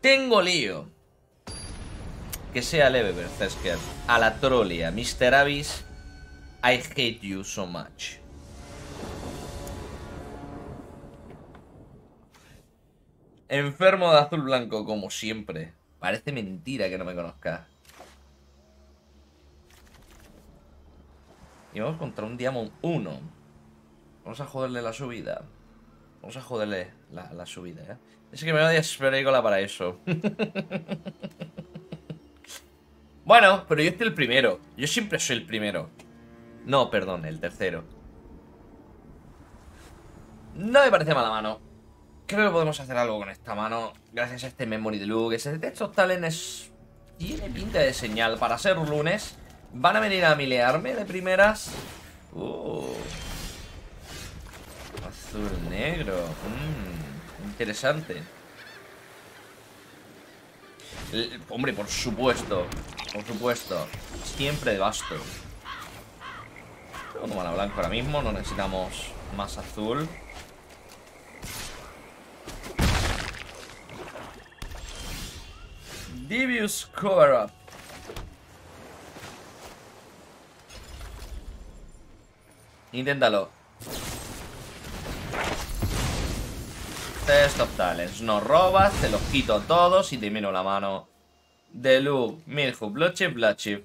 Tengo lío. Que sea leve, Berserker. A la trolia, Mr. Abyss. I hate you so much. Enfermo de azul blanco, como siempre. Parece mentira que no me conozca. Y vamos contra un Diamond 1. Vamos a joderle la subida. Vamos a joderle la subida, ¿eh? Es que me voy a esperar para eso. Bueno, pero yo estoy el primero. Yo siempre soy el primero. No, perdón, el tercero. No me parece mala mano. Creo que podemos hacer algo con esta mano. Gracias a este Memory de Luke. Ese Test of Talent tiene pinta de señal para ser lunes. Van a venir a milearme de primeras. Azul negro. Interesante. Hombre, por supuesto. Por supuesto. Siempre de basto. Tengo mana blanco ahora mismo. No necesitamos más azul. Devious Cover Up. Inténtalo. Test of Talents. No robas, te los quito todos y te miro la mano. De Luke, Milhook, Bloodchip, Bloodchip.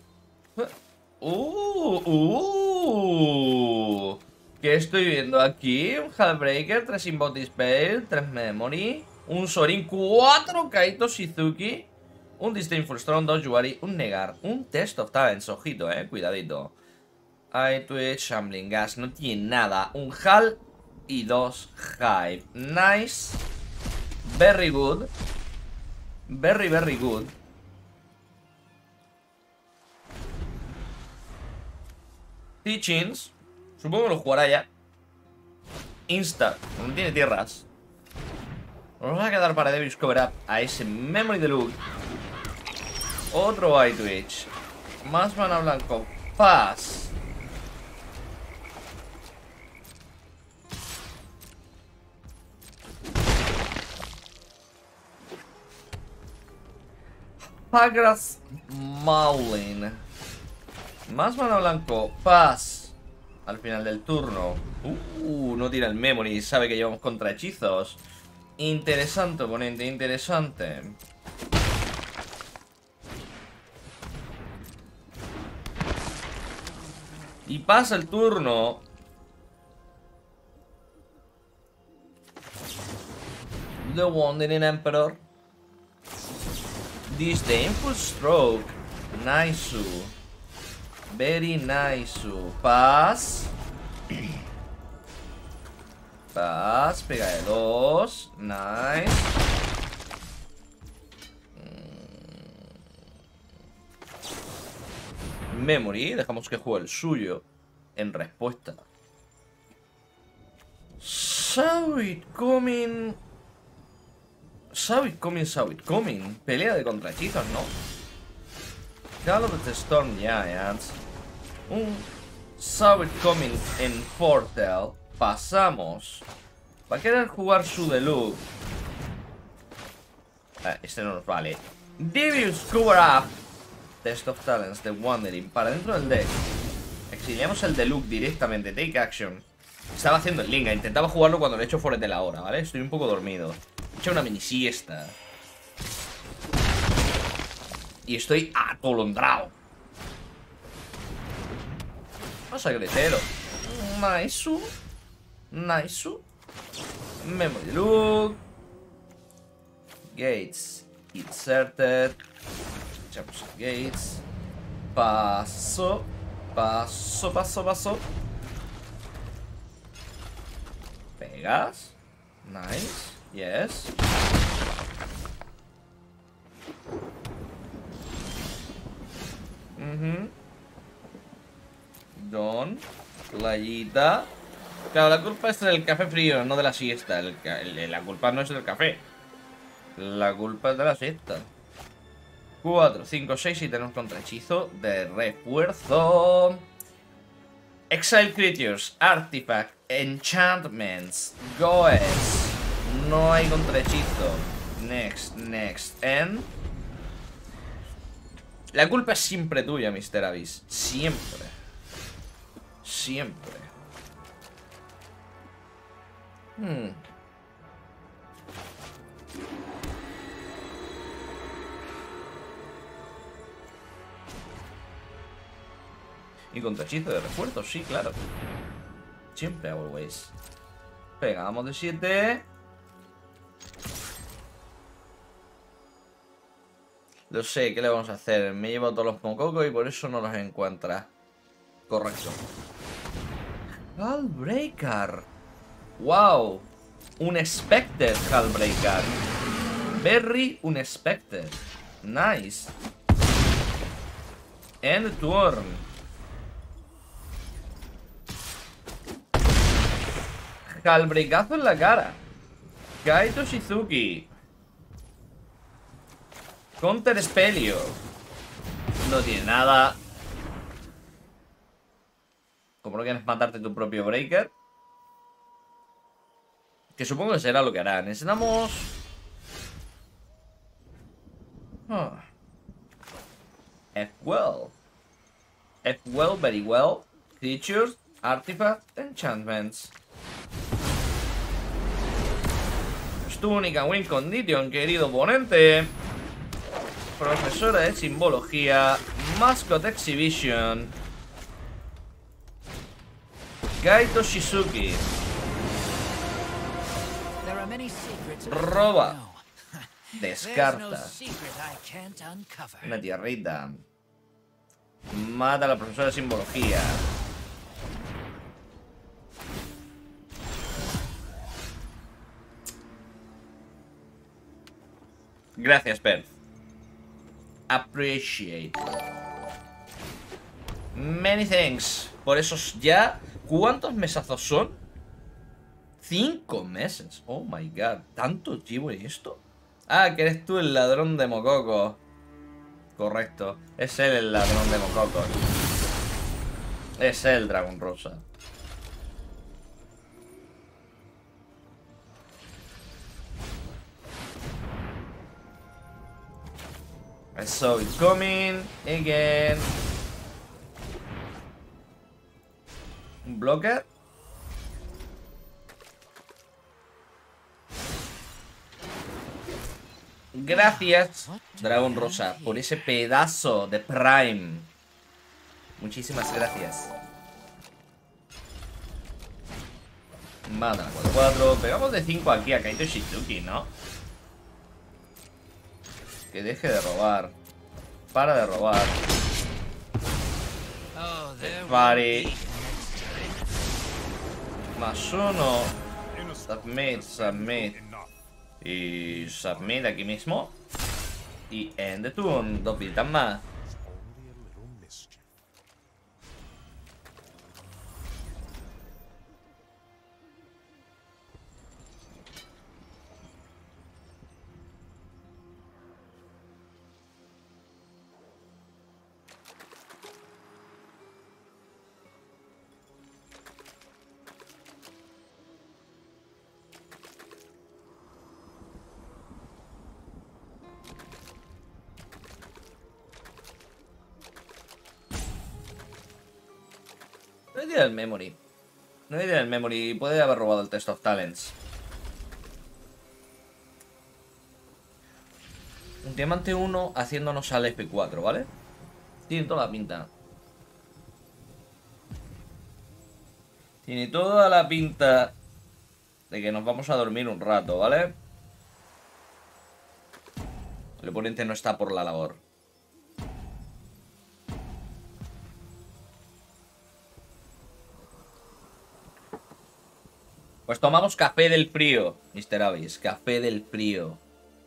¿Qué estoy viendo aquí? Un Hallbreaker, 3 Invotic Spell, 3 Memory, un Sorin, 4 Kaito Shizuki, un Disdainful Strong, 2 Yuari, un Negar, un Test of Talents. Ojito, cuidadito. Eye Twitch, Shambling Gas, no tiene nada. Un Hal y 2 Hive. Nice. Very good. Very, very good. Teachings. Supongo que lo jugará ya. Insta. No tiene tierras. Nos vamos a quedar para Devil's Cover Up a ese Memory de Luke. Otro Eye Twitch. Más mana blanco. Pass. Pagras Maulin. Más mana blanco. Pass. Al final del turno. No tira el Memory. Sabe que llevamos contra hechizos. Interesante, oponente. Interesante. Y pasa el turno. The Wandering Emperor. Disdainful Stroke. Nice. Very nice. Pass. Pass. Pega de 2. Nice. Memory. Dejamos que juegue el suyo. En respuesta. Saw it coming. Saw it coming, saw it coming. Pelea de contrahechizos, ¿no? Call of the Storm Giants. Un Saw it coming en Portal. Pasamos. Va a querer jugar su Deluxe. Este no nos vale. Devious Cover Up. Test of Talents de Wandering. Para dentro del deck. Exiliamos el Deluxe directamente. Take action. Estaba haciendo el Linga. Intentaba jugarlo cuando le he hecho fuera de la hora, ¿vale? Estoy un poco dormido. He hecho una mini siesta. Y estoy atolondrado. Vamos a gretero. Nice. Nice. Memory Look. Gates inserted. Echamos Gates. Paso. Paso, paso, paso. Pegas. Nice. Yes. Don. Playita. Claro, la culpa es del café frío, no de la siesta. La culpa no es del café. La culpa es de la siesta. 4, 5, 6 y tenemos contrahechizo de refuerzo. Exile Creatures, Artifact, Enchantments, Goes. No hay contrahechizo. Next, and... La culpa es siempre tuya, Mr. Abyss. Siempre. Siempre. Y contrahechizo de refuerzo, sí, claro. Siempre, always. Venga, vamos de 7. Lo sé, ¿qué le vamos a hacer? Me llevo todos los mococos y por eso no los encuentra. Correcto. Hullbreaker. Wow. Un Spectre Hullbreaker. Very unexpected. Nice. End turn. Hullbreakazo en la cara. Kaito Shizuki. Counter Spelio. No tiene nada. Como no quieres matarte tu propio Breaker. Que supongo que será lo que hará. Necesitamos... F-Well. F-Well, very well. Creatures, artifacts, enchantments. Es tu única win condition, querido oponente. Profesora de simbología. Mascot Exhibition. Kaito Shizuki. Roba. Descarta. Una tierrita. Mata a la profesora de simbología. Gracias, Perth. Appreciate. Many thanks. Por esos ya... ¿Cuántos mesazos son? 5 meses. Oh my god. ¿Tanto llevo en esto? Ah, que eres tú el ladrón de mococo. Correcto. Es él el ladrón de mococo. Es él, Dragón Rosa. I saw it coming again. Un blocker. Gracias, Dragón Rosa, por ese pedazo de Prime. Muchísimas gracias. Mata 4-4. Pegamos de 5 aquí a Kaito Shizuki, ¿no? Que deje de robar. Para de robar. Pare. Más 1. Submit. Y submit aquí mismo. Y end the turn. 2 vidas más. No hay idea del memory. No hay idea del memory. Puede haber robado el Test of Talents. Un diamante 1 haciéndonos al FP4, ¿vale? Tiene toda la pinta. Tiene toda la pinta de que nos vamos a dormir un rato, ¿vale? El oponente no está por la labor. Pues tomamos café del frío, Mr. Abyss. Café del frío.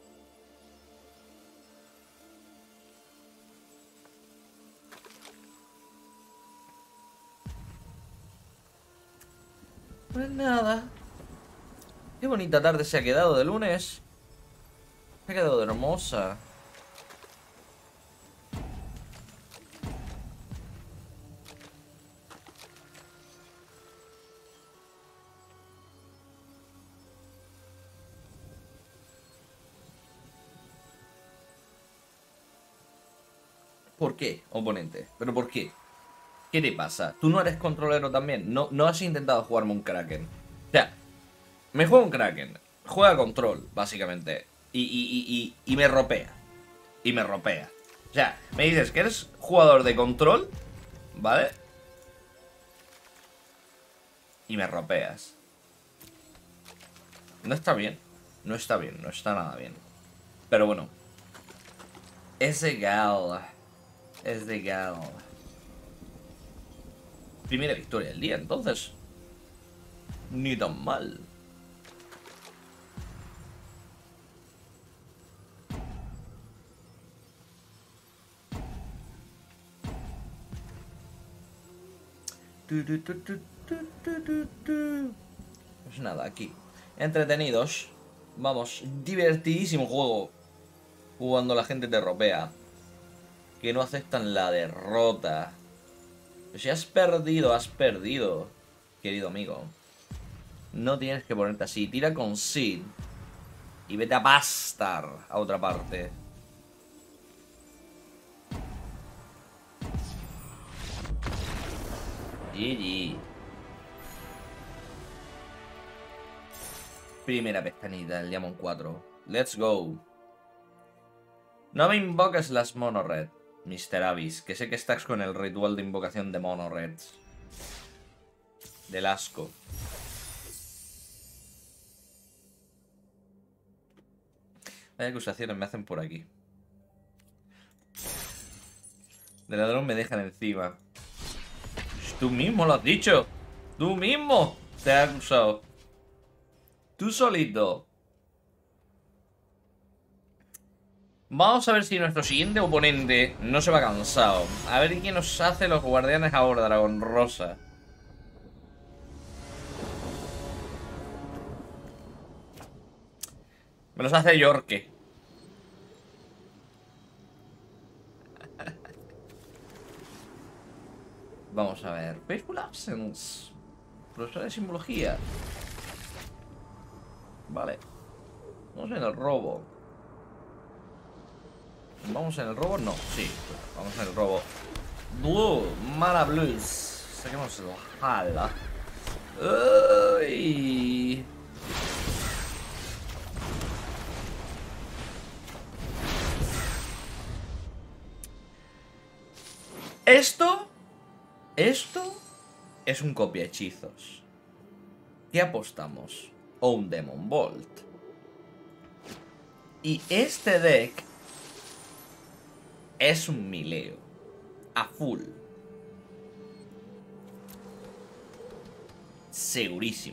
Pues nada. Qué bonita tarde se ha quedado de lunes. Se ha quedado hermosa. ¿Por qué, oponente? ¿Pero por qué? ¿Qué te pasa? ¿Tú no eres controlero también? ¿No has intentado jugarme un Kraken? O sea, me juega un Kraken, juega control, básicamente, y me ropea. Y me ropea. O sea, me dices que eres jugador de control, ¿vale? Y me ropeas. No está bien. No está bien, no está nada bien. Pero bueno. Es legal. Es legal. Primera victoria del día, entonces. Ni tan mal. Pues nada, aquí. Entretenidos. Vamos, divertidísimo juego. Cuando la gente te ropea. Que no aceptan la derrota. Pero si has perdido. Querido amigo. No tienes que ponerte así. Tira con Sid. Y vete a pastar a otra parte. GG. Primera pestañita del Diamond 4. Let's go. No me invoques las Mono Red, Mr. Abyss, que sé que estás con el ritual de invocación de Mono Reds. Del asco. Vaya acusaciones me hacen por aquí. De ladrón me dejan encima. Tú mismo lo has dicho. Tú mismo te has acusado. Tú solito. Vamos a ver si nuestro siguiente oponente no se va cansado. A ver quién nos hace los guardianes ahora, Dragón Rosa. Me los hace Yorke. Vamos a ver. Painful Absence. Profesor de simbología. Vale. Vamos en el robo. ¿Vamos en el robo? No, sí. Vamos en el robo. Blue. Mana Blues. Saquemos la jala. Uy. Esto es un copia hechizos. ¿Qué apostamos? O un Demon Bolt. Y este deck es un mileo. A full. Segurísimo.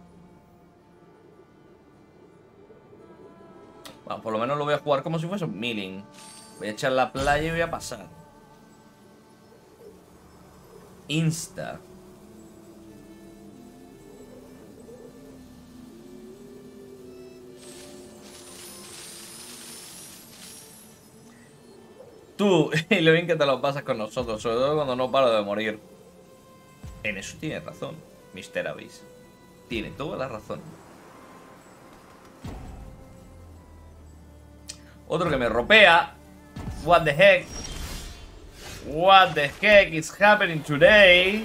Bueno, por lo menos lo voy a jugar como si fuese un milling. Voy a echar la playa y voy a pasar. Insta. Tú, y lo bien que te lo pasas con nosotros, sobre todo cuando no paro de morir. En eso tiene razón, Mr. Abyss. Tiene toda la razón. Otro que me ropea. What the heck? What the heck is happening today?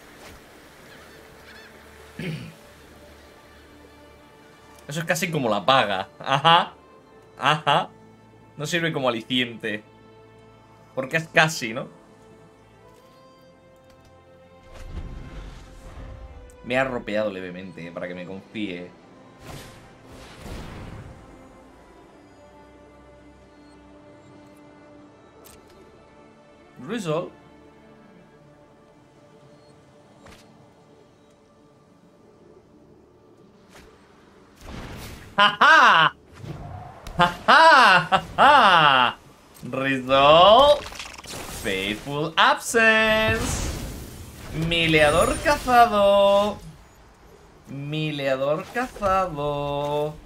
Eso es casi como la paga. Ajá. Ajá. No sirve como aliciente. Porque es casi, ¿no? Me ha ropeado levemente para que me confíe. Result. ¡Ja, ja! ¡Ja, ja! ¡Ja, ja! Result. Faithful Absence. Mileador cazado. Mileador cazado.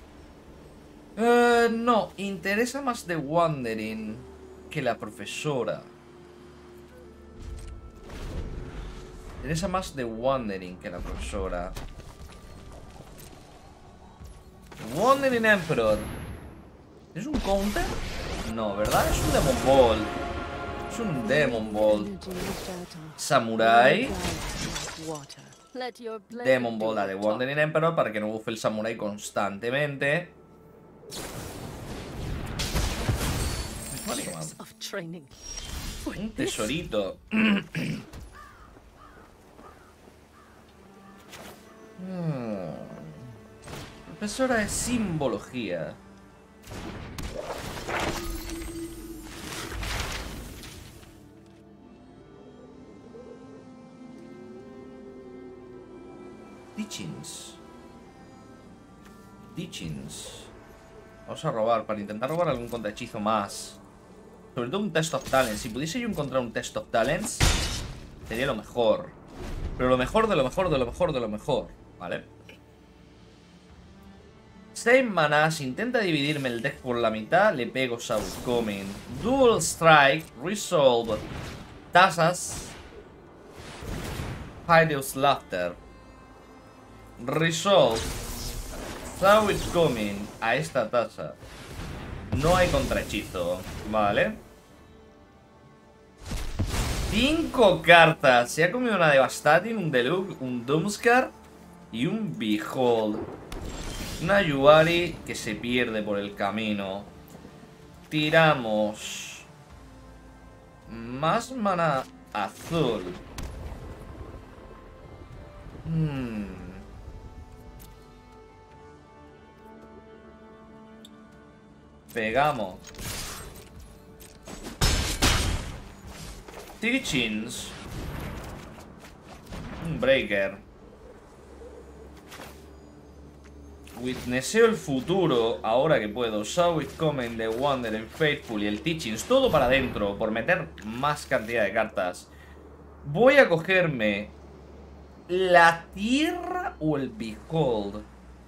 No, interesa más The Wandering que la profesora. Interesa más The Wandering que la profesora. Wandering Emperor. ¿Es un counter? No, ¿verdad? Es un Demon Ball. Es tenemos un Demon Ball Samurai. Demon Ball de Wandering Emperor para que no buffe el Samurai constantemente. Un tesorito. Profesora de simbología. Teachings. Vamos a robar, para intentar robar algún contrahechizo más. Sobre todo un Test of Talents. Si pudiese yo encontrar un Test of Talents, sería lo mejor. Pero lo mejor de lo mejor de lo mejor de lo mejor. ¿Vale? Same manas. Intenta dividirme el deck por la mitad. Le pego Coming. Dual Strike. Resolve. Tasas. Hideous Laughter. Resolve. Coming. A esta tasa. No hay contrahechizo. Vale. 5 cartas. Se ha comido una Devastating, un Deluxe, un Doomskar y un Behold. Una Yubari que se pierde por el camino. Tiramos más mana azul. Pegamos. Teachings. Un Breaker. Witnesseo el futuro. Ahora que puedo. Saw it coming, the Wandering Faithful y el Teachings. Todo para adentro. Por meter más cantidad de cartas. Voy a cogerme la tierra o el Behold.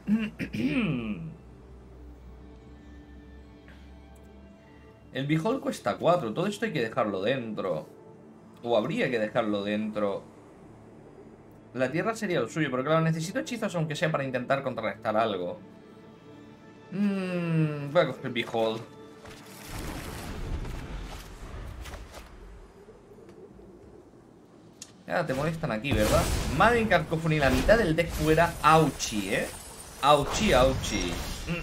El Behold cuesta 4. Todo esto hay que dejarlo dentro. O habría que dejarlo dentro. La tierra sería lo suyo, pero claro, necesito hechizos aunque sea para intentar contrarrestar algo. Voy a coger el Behold. Ya te molestan aquí, ¿verdad? Madre Cacophony, la mitad del deck fuera. Auchi, Auchi, auchi.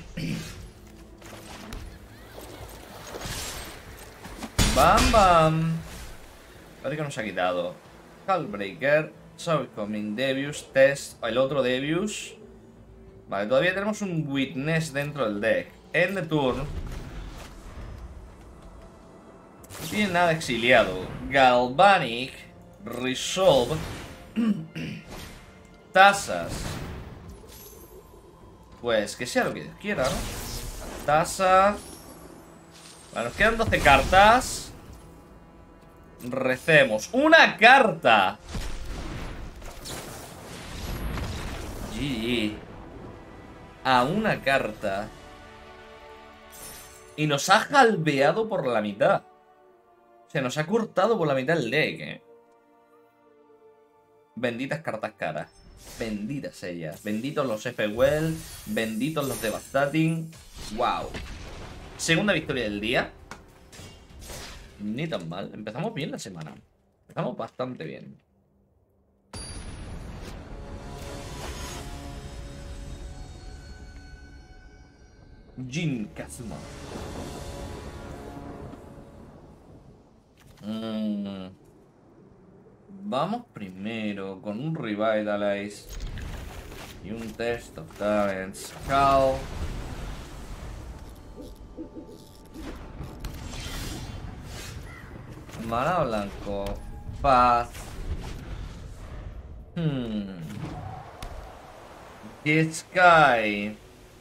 Bam, bam. Parece que nos ha quitado Hullbreaker, Coming, Devious, Test, el otro Devious. Vale, todavía tenemos un Witness dentro del deck. End the turn. No tiene nada exiliado. Galvanic, Resolve, Tasas. Pues que sea lo que Dios quiera, ¿no? Tasa. Vale, nos quedan 12 cartas. Recemos. ¡Una carta! GG. A una carta. Y nos ha jalbeado por la mitad. Se nos ha cortado por la mitad el deck, Benditas cartas caras. Benditas ellas. Benditos los F-Well. Benditos los Devastating. Wow. Segunda victoria del día. Ni tan mal. Empezamos bien la semana. Empezamos bastante bien. Jin Kazuma. Vamos primero con un Revitalize y un Test of Talents. Cal. Mana blanco. Paz. The Sky.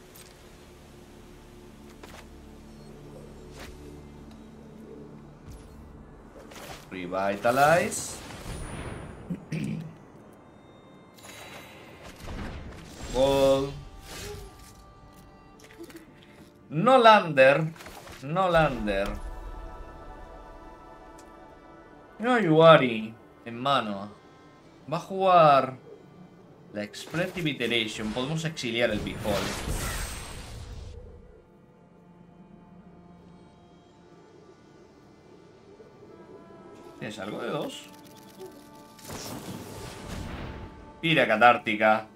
Revitalize. Gold. No lander. No lander. No Yuari en mano. Va a jugar la Expressive Iteration. Podemos exiliar el Behold. ¿Tienes algo de 2? Ira catártica.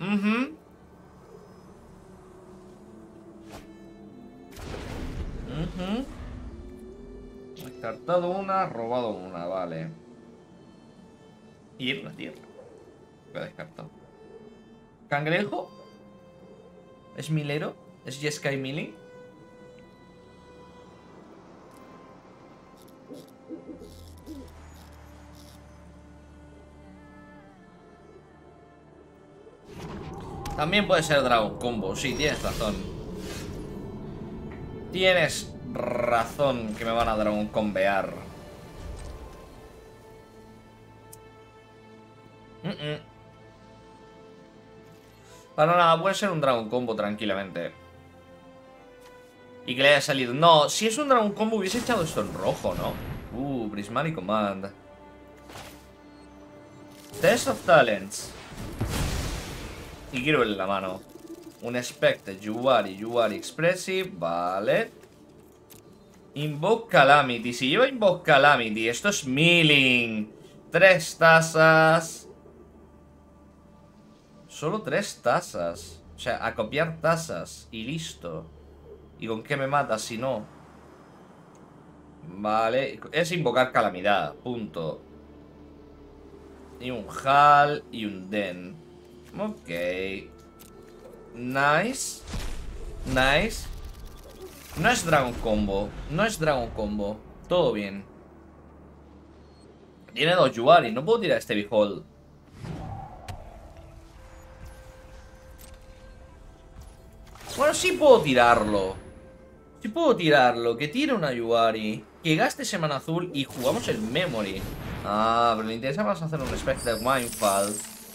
Descartado una, robado una, vale. Y una tierra. Lo he descartado. ¿Cangrejo? ¿Es milero? ¿Es Jeskai Milling? También puede ser Dragon Combo, sí, tienes razón. Tienes razón que me van a Dragon Combear. Para nada, puede ser un Dragon Combo tranquilamente. Y que le haya salido. No, si es un Dragon Combo hubiese echado esto en rojo, ¿no? Prismatic Command. Test of Talents. Y quiero en la mano. Un Expected, Yubari, Yubari Expressive, vale. Invoke Calamity. Si lleva Invoke Calamity, esto es Milling. 3 tasas. Solo 3 tasas. O sea, a copiar tasas. Y listo. ¿Y con qué me mata si no? Vale. Es invocar calamidad. Punto. Y un Hal y un Den. Ok. Nice. Nice. No es Dragon Combo. No es Dragon Combo. Todo bien. Tiene 2 Yubari. No puedo tirar este Behold. Bueno, sí puedo tirarlo. Sí puedo tirarlo. Que tire una Yubari. Que gaste Semana Azul y jugamos el Memory. Ah, pero le interesa más hacer un Respected Mindfall.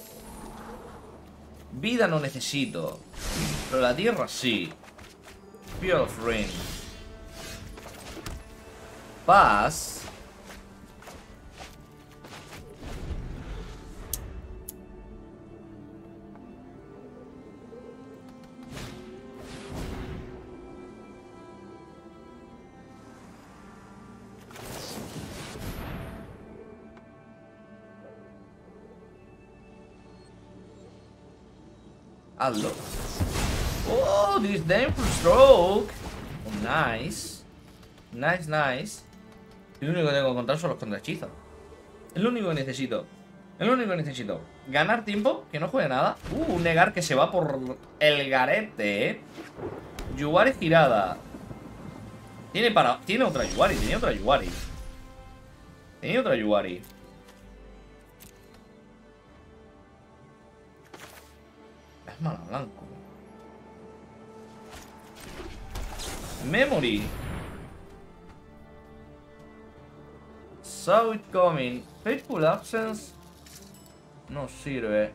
Vida no necesito. Pero la tierra sí. Fear of Rain. Paz. Hazlo. Oh, Disdainful Stroke. Oh, nice. Nice, nice. Y lo único que tengo que contar son los contrahechizos. Es lo único que necesito. Es lo único que necesito. Ganar tiempo, que no juegue nada. Un negar que se va por el garete, Yubari girada. Tiene otra Yubari, tenía otra Yubari. Tenía otra Yubari. Es mana blanco. Memory. Saw it coming. Faithful Absence. No sirve.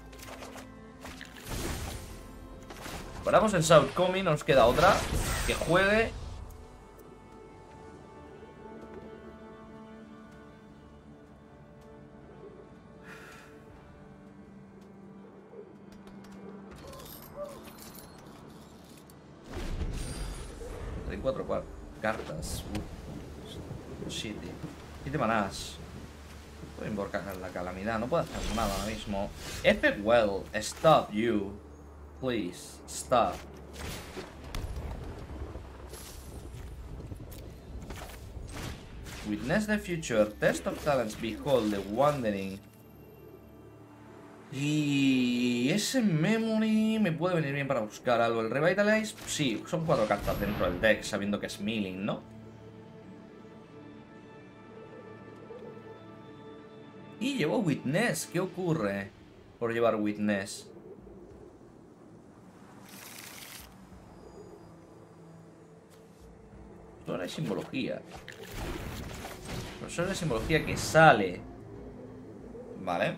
Paramos el Saw it coming. Nos queda otra. Que juegue. Hay 4 cartas. 7 manás. Puedo invocar la calamidad. No puedo hacer nada ahora mismo. Epic Well, stop you. Please, stop. Witness the future. Test of talents. Behold the wandering. Y ese Memory me puede venir bien para buscar algo. El Revitalize, sí, son 4 cartas dentro del deck, sabiendo que es Milling, ¿no? Y llevo Witness. ¿Qué ocurre por llevar Witness? Solo hay simbología. Pero solo hay simbología que sale. Vale.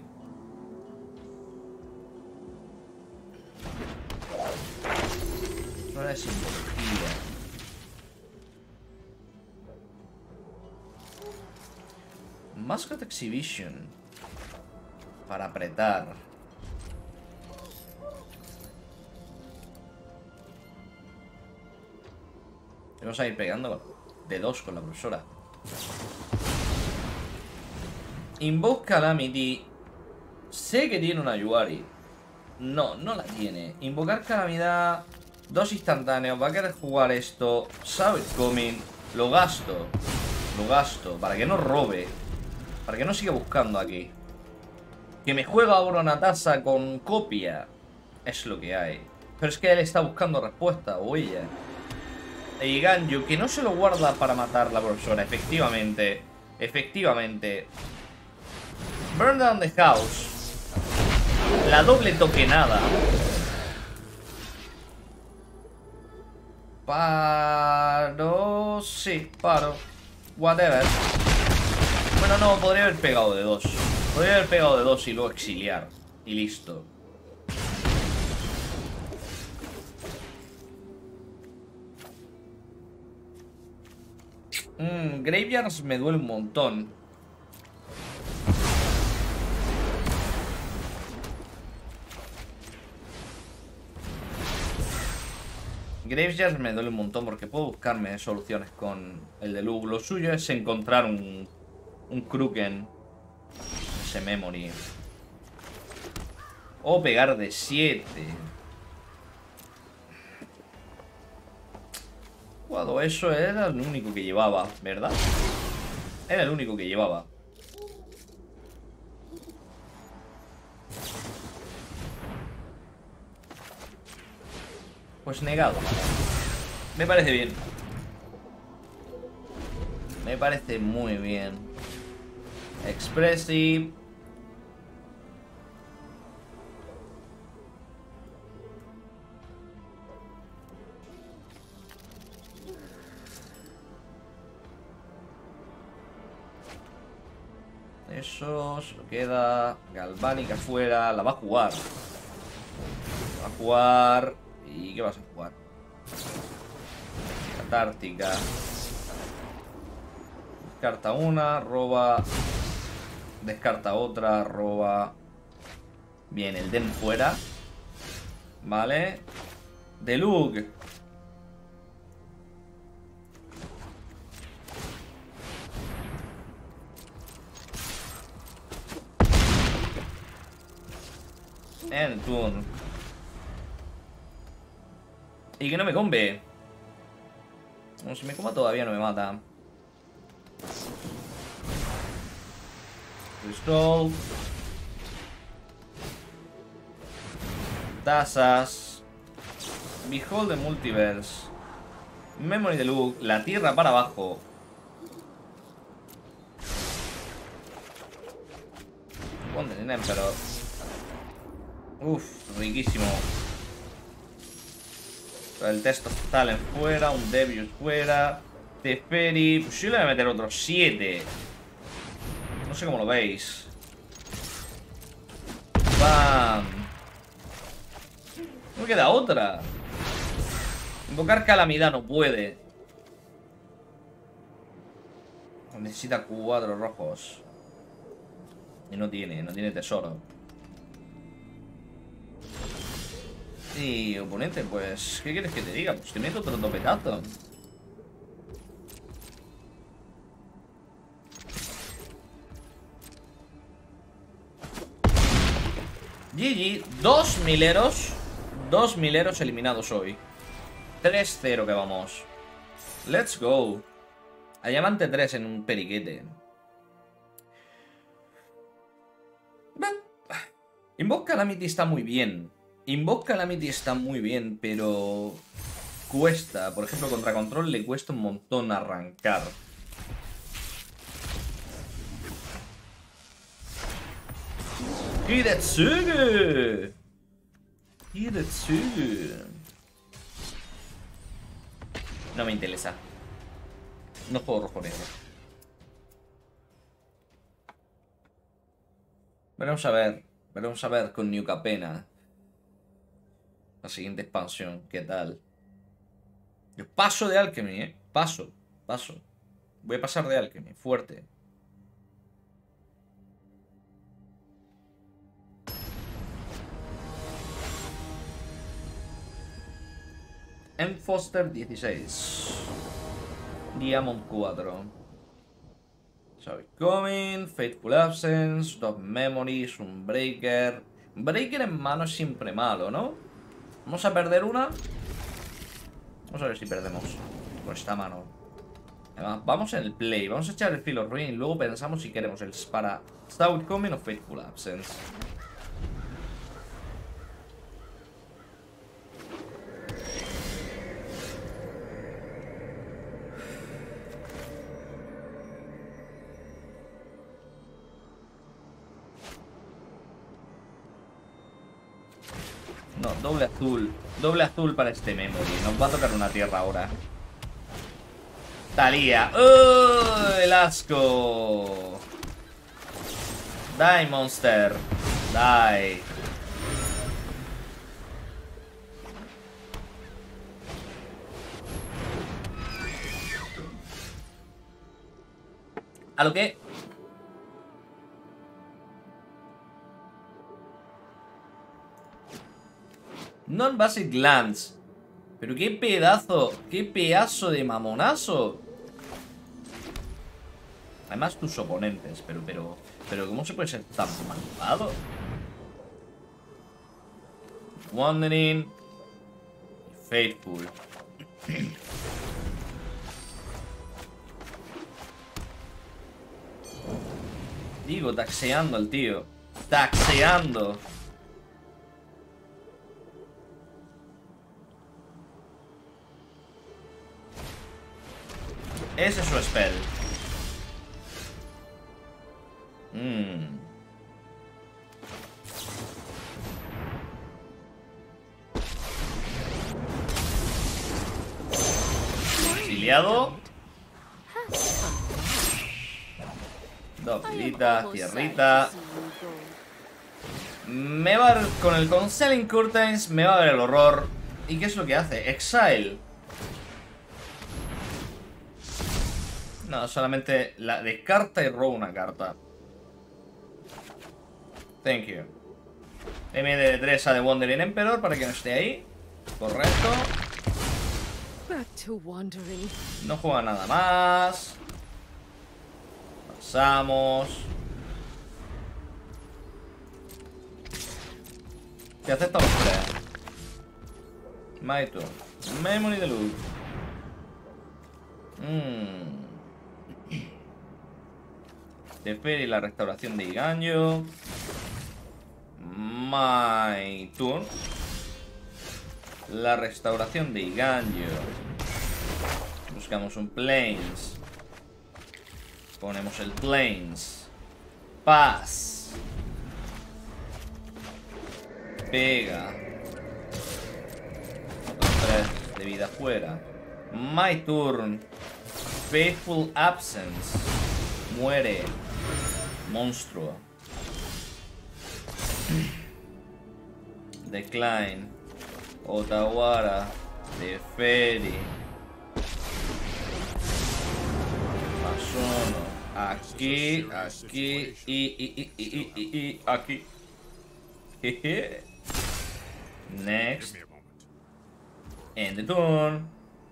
Solo hay simbología. Mascot Exhibition. Para apretar. Vamos a ir pegando de 2 con la profesora. Invoke Calamity. Sé que tiene una Yubari. No, no la tiene. Invocar Calamidad. 2 instantáneos. Va a querer jugar esto. Sabe coming. Lo gasto. Lo gasto. Para que no robe. Para que no siga buscando aquí. Que me juega ahora una taza con copia. Es lo que hay. Pero es que él está buscando respuesta. O ella. Y Ganyu, que no se lo guarda para matar a la profesora. Efectivamente. Efectivamente. Burn down the house. La doble toquenada. Paro. Sí, paro. Whatever. Bueno, no, podría haber pegado de 2. Podría haber pegado de 2 y luego exiliar. Y listo. Graveyards me duele un montón. Graveyards me duele un montón porque puedo buscarme soluciones con el de Lug. Lo suyo es encontrar un Kruken. Ese memory. O pegar de 7. Cuando eso era el único que llevaba, ¿verdad? Era el único que llevaba. Pues negado. Me parece bien. Me parece muy bien. Expressive. Eso, solo queda Galvánica afuera. La va a jugar. Va a jugar. ¿Y qué vas a jugar? Catártica. Descarta una, roba. Descarta otra, roba. Bien, el Den fuera. Vale. De Lug. En turn. Y que no me combe. Bueno, si me coma todavía no me mata. Scroll. Tazas. Behold the Multiverse. Memory de Lug. La tierra para abajo. Ponte en Emperor. Uf, riquísimo. El Test of Talent fuera. Un Devious fuera. Teferi. Pues yo le voy a meter otros 7. No sé cómo lo veis. ¡Bam! No me queda otra. Invocar Calamidad no puede. Necesita 4 rojos. Y no tiene tesoro. Y oponente, pues, ¿qué quieres que te diga? Pues te meto otro topetazo. GG, 2 mileros. 2 mileros eliminados hoy. 3-0 que vamos. Let's go. A Diamante 3 en un periquete. Invoke Calamity está muy bien. Invoke Calamity está muy bien, pero cuesta. Por ejemplo, contra control le cuesta un montón arrancar. ¡Hidetsugu! ¡Hidetsugu! No me interesa. No juego rojo negro. Veremos a ver. Veremos a ver con New Capena. La siguiente expansión. ¿Qué tal? Yo paso de Alchemy, Paso. Voy a pasar de Alchemy. Fuerte. M. Foster 16. Diamond 4. Sorry Coming, Fateful Absence, Dos Memories, un Breaker. Breaker en mano es siempre malo, ¿no? Vamos a perder una. Vamos a ver si perdemos con esta mano. Además, vamos en el play, vamos a echar el Feel of Ruin y luego pensamos si queremos el para Stout Coming o Fateful Absence. No, doble azul. Doble azul para este memory. Nos va a tocar una tierra ahora. Talía. ¡Oh! El asco. Die, monster. Die. A lo que... Non-basic glance. Pero qué pedazo de mamonazo. Además tus oponentes, pero ¿cómo se puede ser tan malvado? Wandering. Faithful. Digo, taxeando al tío. Taxeando. Ese es su spell. Exiliado. Dos tiritas, tierrita. Me va a ver con el Concealing Curtains. Me va a ver el horror. ¿Y qué es lo que hace? Exile. No, solamente la descarta y roba una carta. Thank you. MD3 a The Wandering Emperor para que no esté ahí. Correcto. No juega nada más. Pasamos. ¿Qué aceptamos? My turn. Memory de loot. Teferi, la restauración de Iganyo. My turn. La restauración de Iganyo. Buscamos un Plains. Ponemos el Plains. Pass. Pega. Otros 3 de vida fuera. My turn. Faithful Absence. Muere. Monstruo. Decline. Otawara. Teferi. Pasono. Aquí. Aquí. Y aquí. Next. End the turn.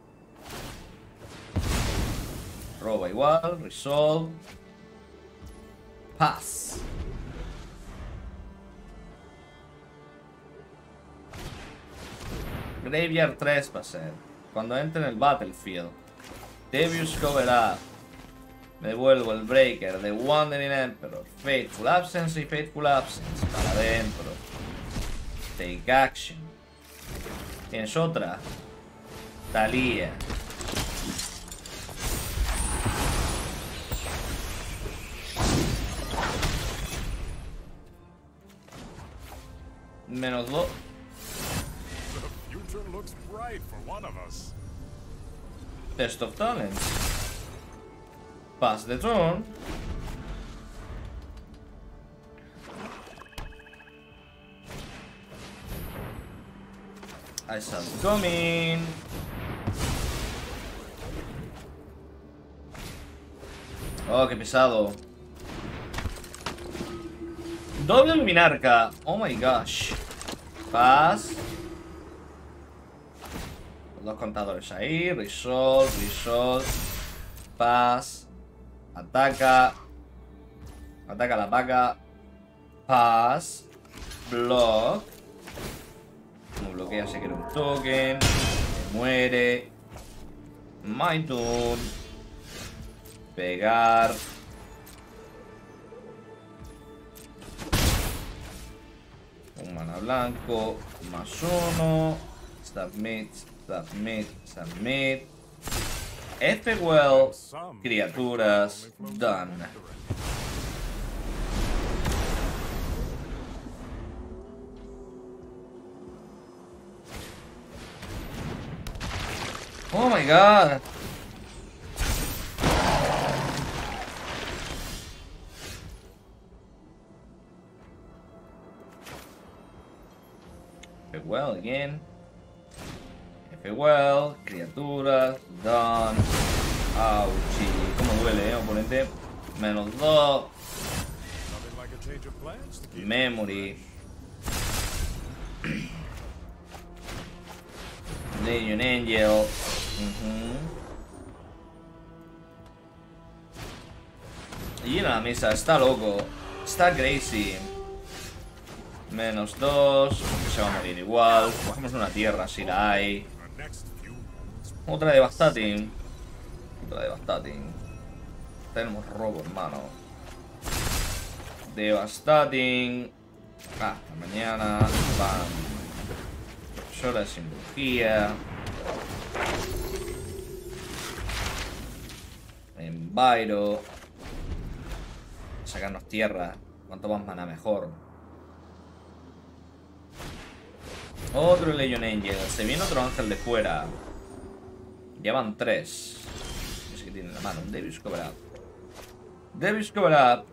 Roba igual. Resolve. Pass. Graveyard 3 va a ser. Cuando entre en el Battlefield. Devious Cover Up. Me devuelvo el Breaker de Wandering Emperor. Fateful Absence y Fateful Absence. Para adentro. Take action. ¿Tienes otra? Talía. Menos 2. Test of Talent. Pass the turn. I shall come in. Oh, qué pesado. Doble Luminarca. Oh my gosh. Pass. Los dos contadores ahí. Resolve, resolve. Pass. Ataca. Ataca la vaca. Pass. Block. Como bloquea se queda un token. Se muere. My turn. Pegar. Un mana blanco. +1. Submit. Submit. Submit. F-Well. Criaturas. Done. Oh my god. F-Well again. F-Well, criaturas, done. Auchi, cómo duele, oponente. -2. Memory. Legion Angel. Y en la mesa, está loco. Está crazy. -2. Porque se va a morir igual. Cogemos una tierra si la hay. Otra Devastating. Otra Devastating. Tenemos robo, hermano. Devastating. Hasta mañana. Bam. Profesora sin brujía. Enviro. Sacarnos tierra. Cuanto más mana mejor. Otro Legion Angel. Se viene otro ángel de fuera. Ya van 3. Es que tiene en la mano. Un Devious Cover-Up. Devious Cover-Up.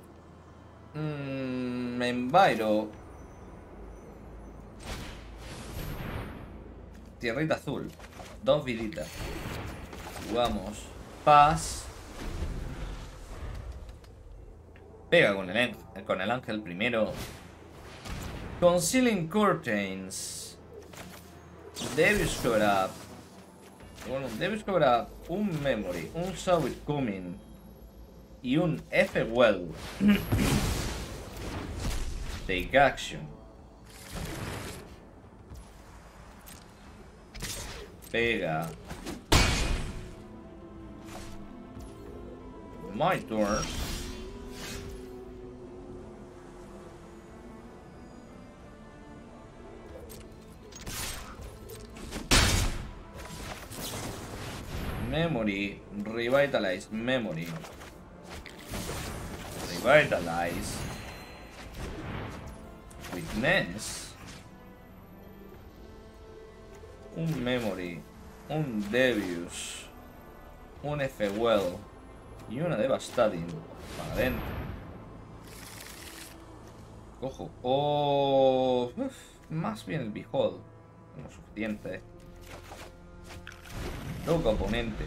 Enviro. Tierrita azul. 2 viditas. Jugamos. Pass. Pega con el ángel primero. Concealing Curtains. Devious Cover-Up. Bueno, Devious Cover-Up. Un Memory. Un Saw It Coming. Y un F-Well. Take action. Pega. My turn. Memory. Revitalize. Memory. Revitalize. Witness. Un Memory. Un Devious. Un F-Well. Y una Devastating. Para adentro. Cojo. Oh. Más bien el Behold. No suficiente. Loco oponente.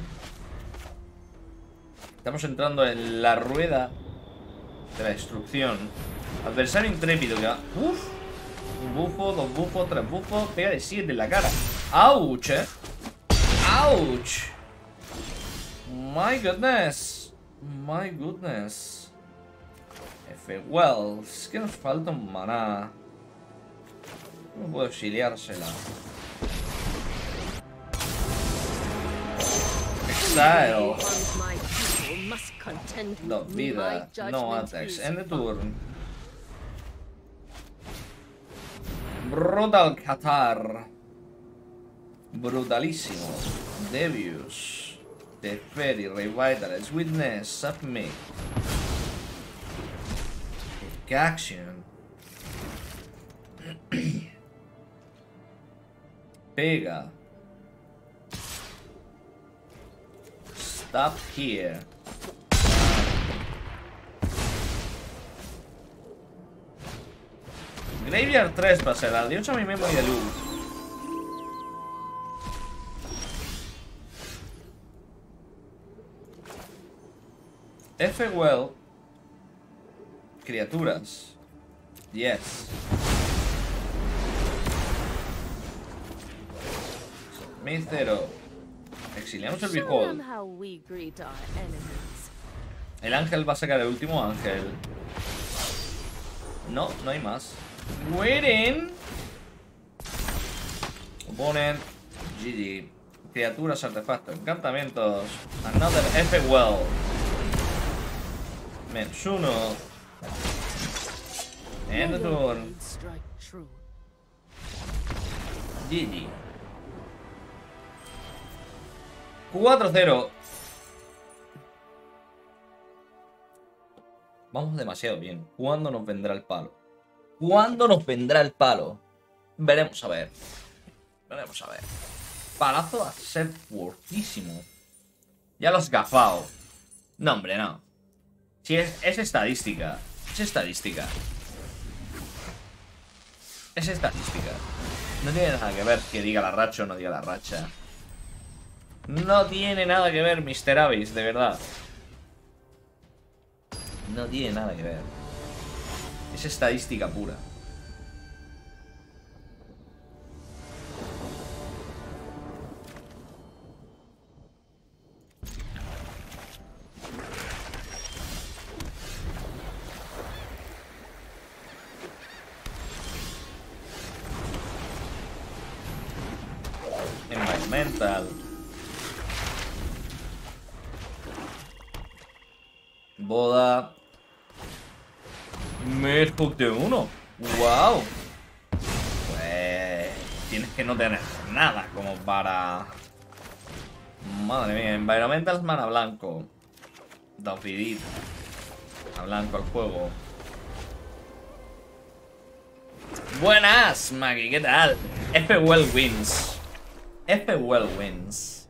Estamos entrando en la rueda de la destrucción. Adversario intrépido que va. Uff. Un bufo, 2 bufos, 3 bufos. Pega de 7 en la cara. Ouch, Ouch. My goodness. My goodness. F-Well. Es que nos falta un maná. No puedo auxiliársela. Exile. 2 vida. No attacks. End the turn. Brutal Qatar. Brutalísimo. Devious. Teferi. Revitalize. Witness. Submit. Take action. Pega. Stop here. Graveyard 3 para ser. Adiós a mi memory de luz. F-Well. Criaturas. Yes. Mi 0. Exiliamos el Behold. El ángel va a sacar el último ángel. No, no hay más. Waiting. Opponent. GG. Criaturas, artefactos, encantamientos. Another F well. Menos 1. End of turn. GG. 4-0. Vamos demasiado bien. ¿Cuándo nos vendrá el palo? ¿Cuándo nos vendrá el palo? Veremos a ver. Veremos a ver. Palazo a ser fuertísimo. Ya lo has gafado. No, hombre, no. Si es estadística. Es estadística. Es estadística. No tiene nada que ver que diga la racha o no diga la racha. No tiene nada que ver, Mr. Abyss, de verdad. No tiene nada que ver. Es estadística pura. Environmental. Boda. Merfolk de 1. Wow. Pues tienes que no tener nada como para... Madre mía. Environmental mana blanco. Dauphirid. A blanco el juego. Buenas, Maggie, ¿qué tal? F well wins. F well wins.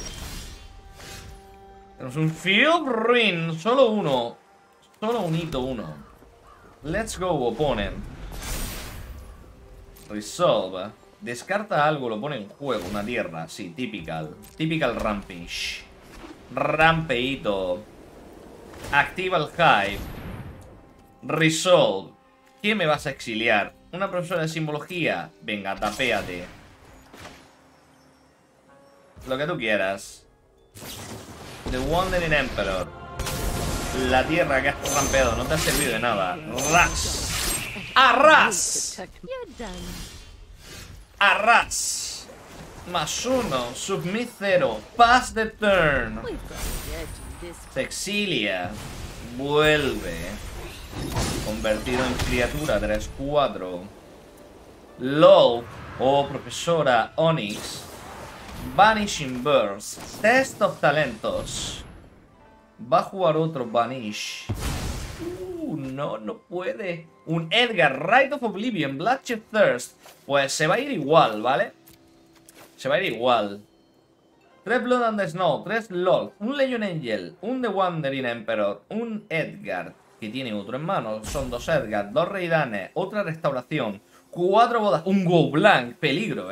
Tenemos un Field Ruin. Solo uno. Solo un hito uno. Let's go, opponent. Resolve. Descarta algo, lo pone en juego. Una tierra, sí, typical. Typical Rampage. Rampeito. Activa el Hive. Resolve. ¿Qué me vas a exiliar? ¿Una profesora de simbología? Venga, tapéate. Lo que tú quieras. The Wandering Emperor. La tierra que has rampeado no te ha servido de nada. ¡Ras! ¡Arras! ¡Arras! Más 1. Submit 0. Pass the turn. Se exilia. Vuelve. Convertido en criatura 3-4. Low. Oh, profesora Onyx. Vanishing Burst. Test of talentos. Va a jugar otro Vanish. No puede. Un Edgar, Rite of Oblivion, Bloodshed Thirst. Pues se va a ir igual, ¿vale? Se va a ir igual. 3 Blood and the Snow, 3 LOL, un Legion Angel, un The Wandering Emperor, un Edgar, que tiene otro en mano. Son 2 Edgar, 2 Reidanes, otra restauración, 4 bodas, un Go Blank, peligro,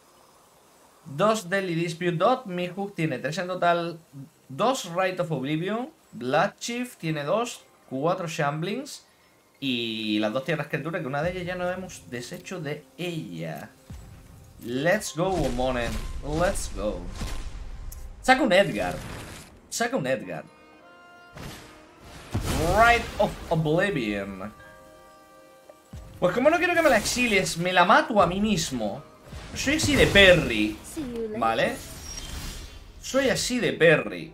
2 Deadly Dispute, 2 Mihawk, tiene 3 en total, 2 Rite of Oblivion, Bloodchief tiene 2, 4 Shamblings y las 2 tierras criaturas, que una de ellas ya nos hemos deshecho de ella. Let's go, opponent. Let's go. Saca un Edgar. Saca un Edgar. Rite of Oblivion. Pues como no quiero que me la exilies, me la mato a mí mismo. Soy así de Perry, ¿vale? Soy así de Perry.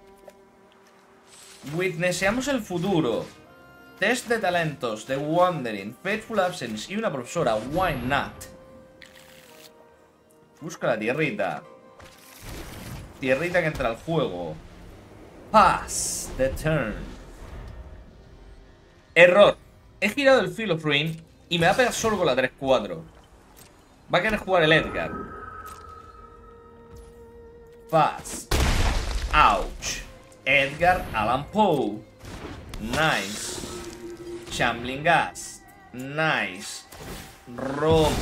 Witnesseamos el futuro. Test de talentos, The Wandering, Faithful Absence y una profesora, Why Not? Busca la tierrita. Tierrita que entra al juego. Pass the turn. Error. He girado el Field of Ruin y me va a pegar solo con la 3-4. Va a querer jugar el Edgar. Pass. Ouch. Edgar Allan Poe. Nice. Shambling Gas. Nice. Robo.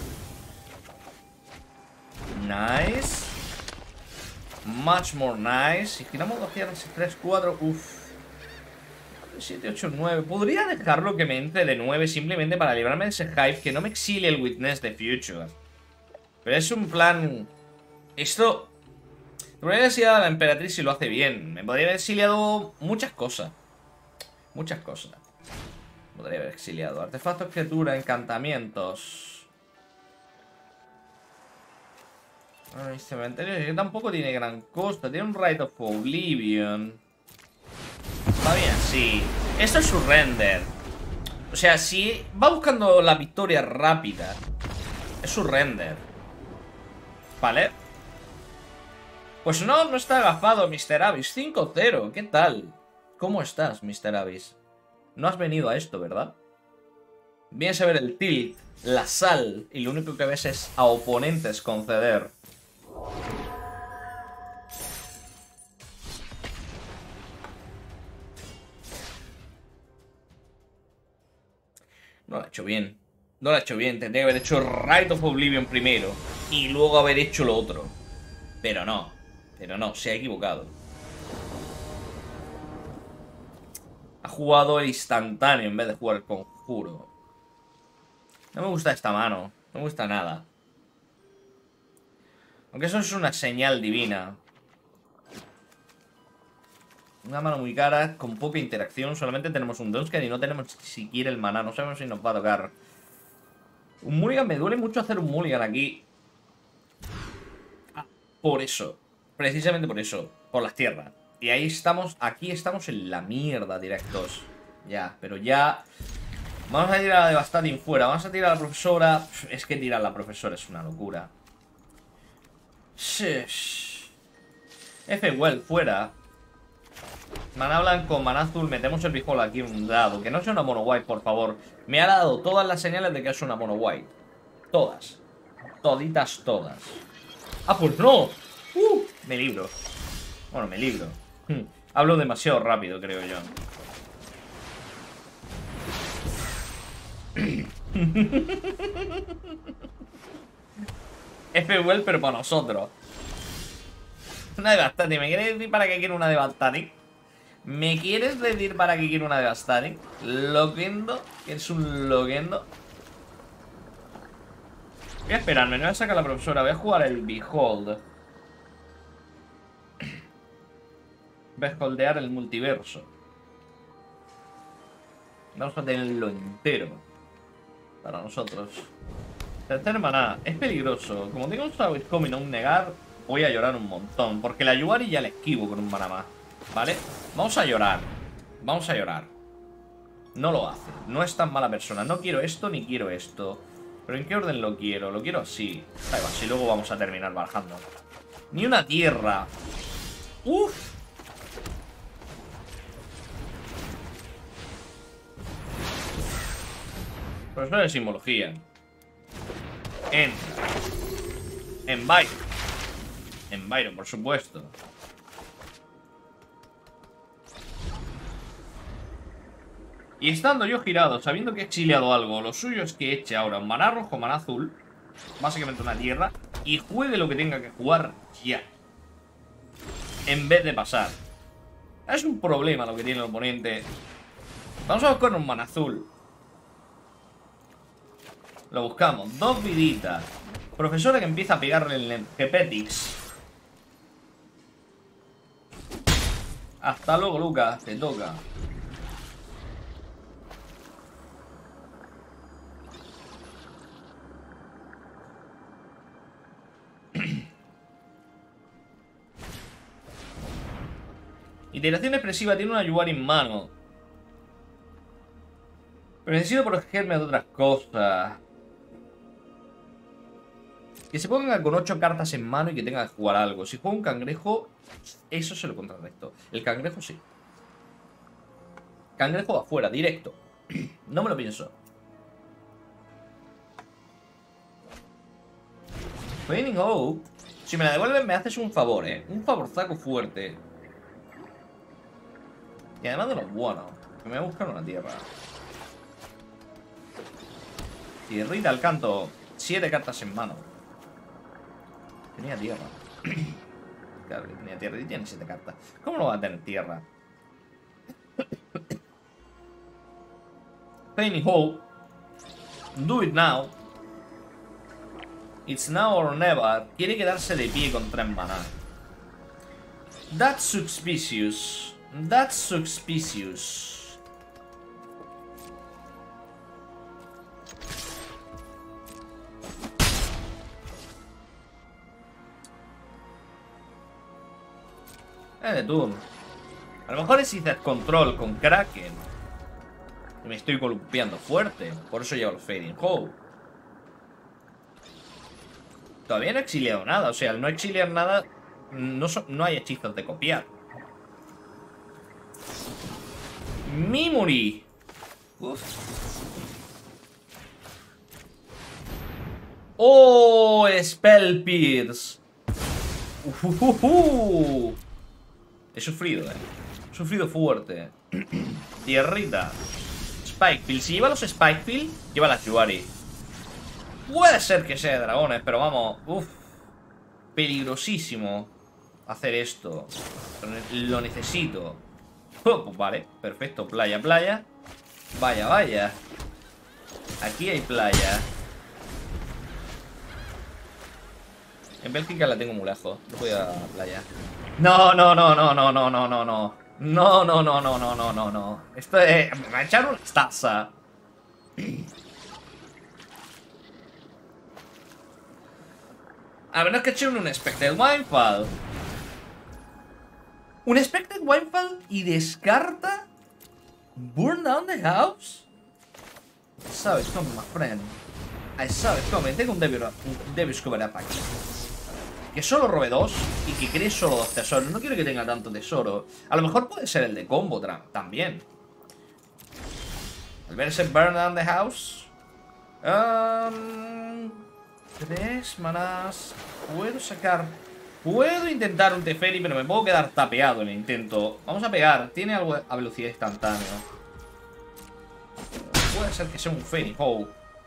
Nice. Much more nice. Si giramos 2 tierras, 3, 4. Uff. 7, 8, 9. Podría dejarlo que me entre de 9 simplemente para librarme de ese hype, que no me exilie el Witness the Future. Pero es un plan... Esto... Me podría haber exiliado a la emperatriz si lo hace bien. Me podría haber exiliado muchas cosas. Muchas cosas. Podría haber exiliado. Artefactos, criaturas, encantamientos. Ay, cementerio que tampoco tiene gran costa. Tiene un Rite of Oblivion. Está bien, sí. Esto es su render. O sea, si va buscando la victoria rápida, es su render. ¿Vale? Pues no, no está agafado, Mr. Abyss. 5-0, ¿qué tal? ¿Cómo estás, Mr. Abyss? No has venido a esto, ¿verdad? Vienes a ver el tilt, la sal, y lo único que ves es a oponentes conceder. No lo ha hecho bien. No lo ha hecho bien. Tendría que haber hecho Rite of Oblivion primero y luego haber hecho lo otro. Pero no. Pero no, se ha equivocado. Ha jugado el instantáneo en vez de jugar el conjuro. No me gusta esta mano. No me gusta nada. Aunque eso es una señal divina. Una mano muy cara, con poca interacción. Solamente tenemos un Dunscan y no tenemos siquiera el maná. No sabemos si nos va a tocar. Un mulligan, me duele mucho hacer un mulligan aquí. Por eso. Precisamente por eso. Por las tierras. Y ahí estamos, aquí estamos en la mierda, directos. Ya, pero ya... Vamos a tirar a Devastating fuera. Vamos a tirar a la profesora. Es que tirar a la profesora es una locura. F-Well fuera. Maná blanco, maná azul. Metemos el bijol aquí un dado. Que no sea una mono white, por favor. Me ha dado todas las señales de que es una mono white. Todas. Toditas, todas. ¡Ah, pues no! Me libro. Bueno, me libro. Hablo demasiado rápido, creo yo. F-Well, pero para nosotros. Una Devastating. ¿Me quieres decir para qué quiero una Devastating? ¿Me quieres decir para qué quiero una Devastating? Loquendo. Que es un loquendo. Voy a esperarme, no voy a sacar a la profesora. Voy a jugar el Behold. Beholdear el multiverso. Vamos a tenerlo entero para nosotros. Tercer maná. Es peligroso. Como tengo un Savage Coming o un negar, voy a llorar un montón. Porque la Yubari ya la esquivo con un maná más. ¿Vale? Vamos a llorar. Vamos a llorar. No lo hace. No es tan mala persona. No quiero esto ni quiero esto. ¿Pero en qué orden lo quiero? Lo quiero así. Ahí va, así luego vamos a terminar bajando. Ni una tierra. Uf. Profesor de simbología. Entra. En Byron. En Byron, por supuesto. Y estando yo girado, sabiendo que he exiliado algo, lo suyo es que eche ahora un maná rojo, maná azul, básicamente una tierra, y juegue lo que tenga que jugar ya. En vez de pasar. Es un problema lo que tiene el oponente. Vamos a buscar un maná azul. Lo buscamos. 2 viditas. Profesora que empieza a pegarle el Gepetix. Hasta luego, Lucas. Te toca. Iteración expresiva. Tiene una Yubari en mano. Pero necesito protegerme de otras cosas. Que se ponga con 8 cartas en mano y que tenga que jugar algo. Si juega un cangrejo, eso se lo contrarresto. El cangrejo sí. Cangrejo afuera, directo. No me lo pienso. Flaming Oak. Si me la devuelven me haces un favor, un favorzaco fuerte. Y además de lo bueno, que me voy a buscar una tierra. Tierrita al canto. 7 cartas en mano. Tenía tierra. Claro que tenía tierra y tiene 7 cartas. ¿Cómo no va a tener tierra? Flaming Hope. Do it now. It's now or never. Quiere quedarse de pie con 3 maná. That's suspicious. That's suspicious. De turno. A lo mejor es Izzet Control con Kraken. Y me estoy columpiando fuerte. Por eso llevo el Fading Hope. Todavía no he exiliado nada. O sea, al no exiliar nada, no hay hechizos de copiar. Memory. Uf. ¡Oh! Spell Pierce. He sufrido, He sufrido fuerte. Tierrita. Spikefield. Si lleva los Spikefield, lleva las Yuari. Puede ser que sea de dragones, pero vamos. Uf. Peligrosísimo hacer esto. Lo necesito. Oh, pues vale, perfecto. Playa, playa. Vaya, vaya. Aquí hay playa. En Bélgica la tengo muy lejos. No voy a la playa. No, no, no, no, no, no, no, no, no. No, no, no, no, no, no, no, no. Esto es... Me va a echar una taza. A menos que eche un Expected Windfall. Un Expected Windfall y descarta Burn Down the House. I saw it coming, my friend. I saw it coming. Tengo un Devil's Cover Up aquí. Que solo robe 2 y que cree solo 2 tesoros. No quiero que tenga tanto tesoro. A lo mejor puede ser el de combo también. Al verse Burn Down the House. 3 manás. Puedo sacar. Puedo intentar un Teferi, pero me puedo quedar tapeado en el intento. Vamos a pegar. Tiene algo a velocidad instantánea. Puede ser que sea un Fairy Hope.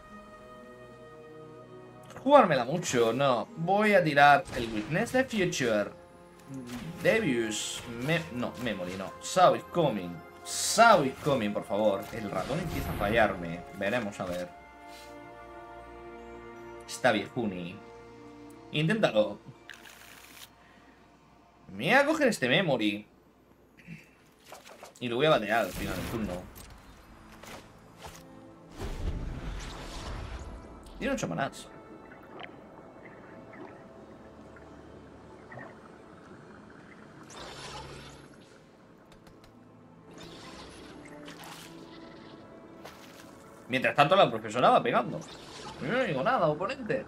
Jugármela mucho, no. Voy a tirar el Witness the Future. Devious. No, Memory, no. Saw it coming. Saw it coming, por favor. El ratón empieza a fallarme. Veremos a ver. Está viejuni. Inténtalo. Me voy a coger este Memory. Y lo voy a batear al final del turno. Tiene 8 manás. Mientras tanto la profesora va pegando. Yo no digo nada, oponente.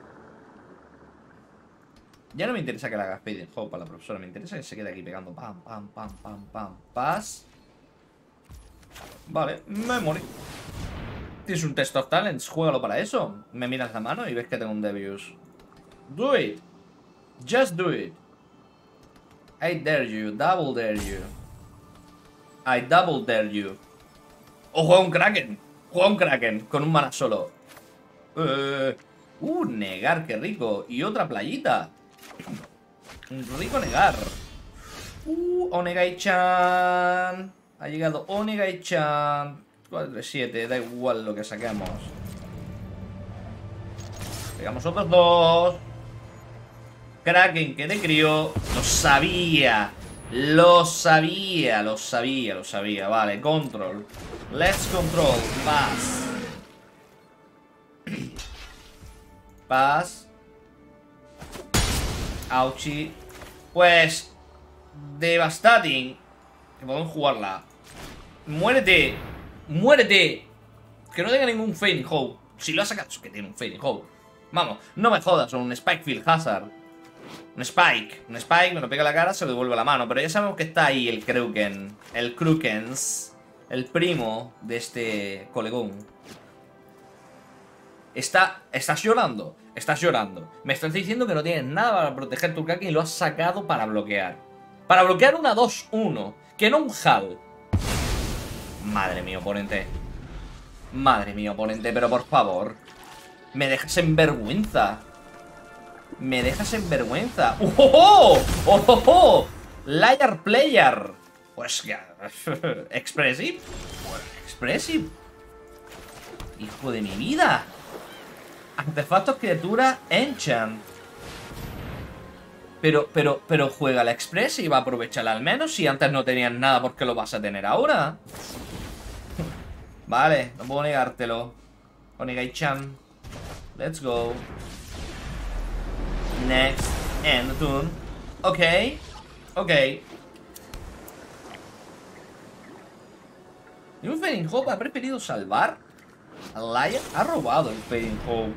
Ya no me interesa que le haga Fading Hope a la profesora. Me interesa que se quede aquí pegando. Pam, pam, pam, pam, pam. Pass. Vale, Memory. Tienes un Test of Talents, juégalo para eso. Me miras la mano y ves que tengo un Devious. Do it. Just do it. I dare you, double dare you. I double dare you. O juega un Kraken. Juega un Kraken con un mana solo. Negar, qué rico. Y otra playita. Un rico negar. Onegai-chan. Ha llegado Onegai-chan. 4-7, da igual lo que saquemos. Pegamos otros 2. Kraken, que te crió. Lo sabía. Lo sabía, lo sabía, lo sabía. Vale, control. Let's control. Pass. Pass. Auchi. Pues Devastating. Que podemos jugarla. Muérete. Muérete. Que no tenga ningún Fading Hope. Si lo ha sacado, es que tiene un Fading Hope. Vamos, no me jodas, un Spikefield Hazard. Un Spike, me lo pega a la cara, se lo devuelve a la mano. Pero ya sabemos que está ahí el Kruken. El Krukens. El primo de este colegón. Estás llorando. Estás llorando. Me estás diciendo que no tienes nada para proteger tu Kraken y lo has sacado para bloquear. Para bloquear una 2-1. Que no un HAL. Madre mía, oponente. Madre mía, oponente, pero por favor. Me dejas en vergüenza. Me dejas en vergüenza. ¡Oh! ¡Oh! ¡Oh! ¡Oh! Liar player. Pues expressive. Expressive. Hijo de mi vida. Artefactos, criatura, enchant. Pero juega la express y va a aprovecharla al menos. Si antes no tenías nada, ¿por qué lo vas a tener ahora? Vale, no puedo negártelo. Onegai-chan. Let's go. Next. End the turn. Ok. Ok. Y un Fading Hope ha preferido salvar al Lair. Ha robado el Fading Hope.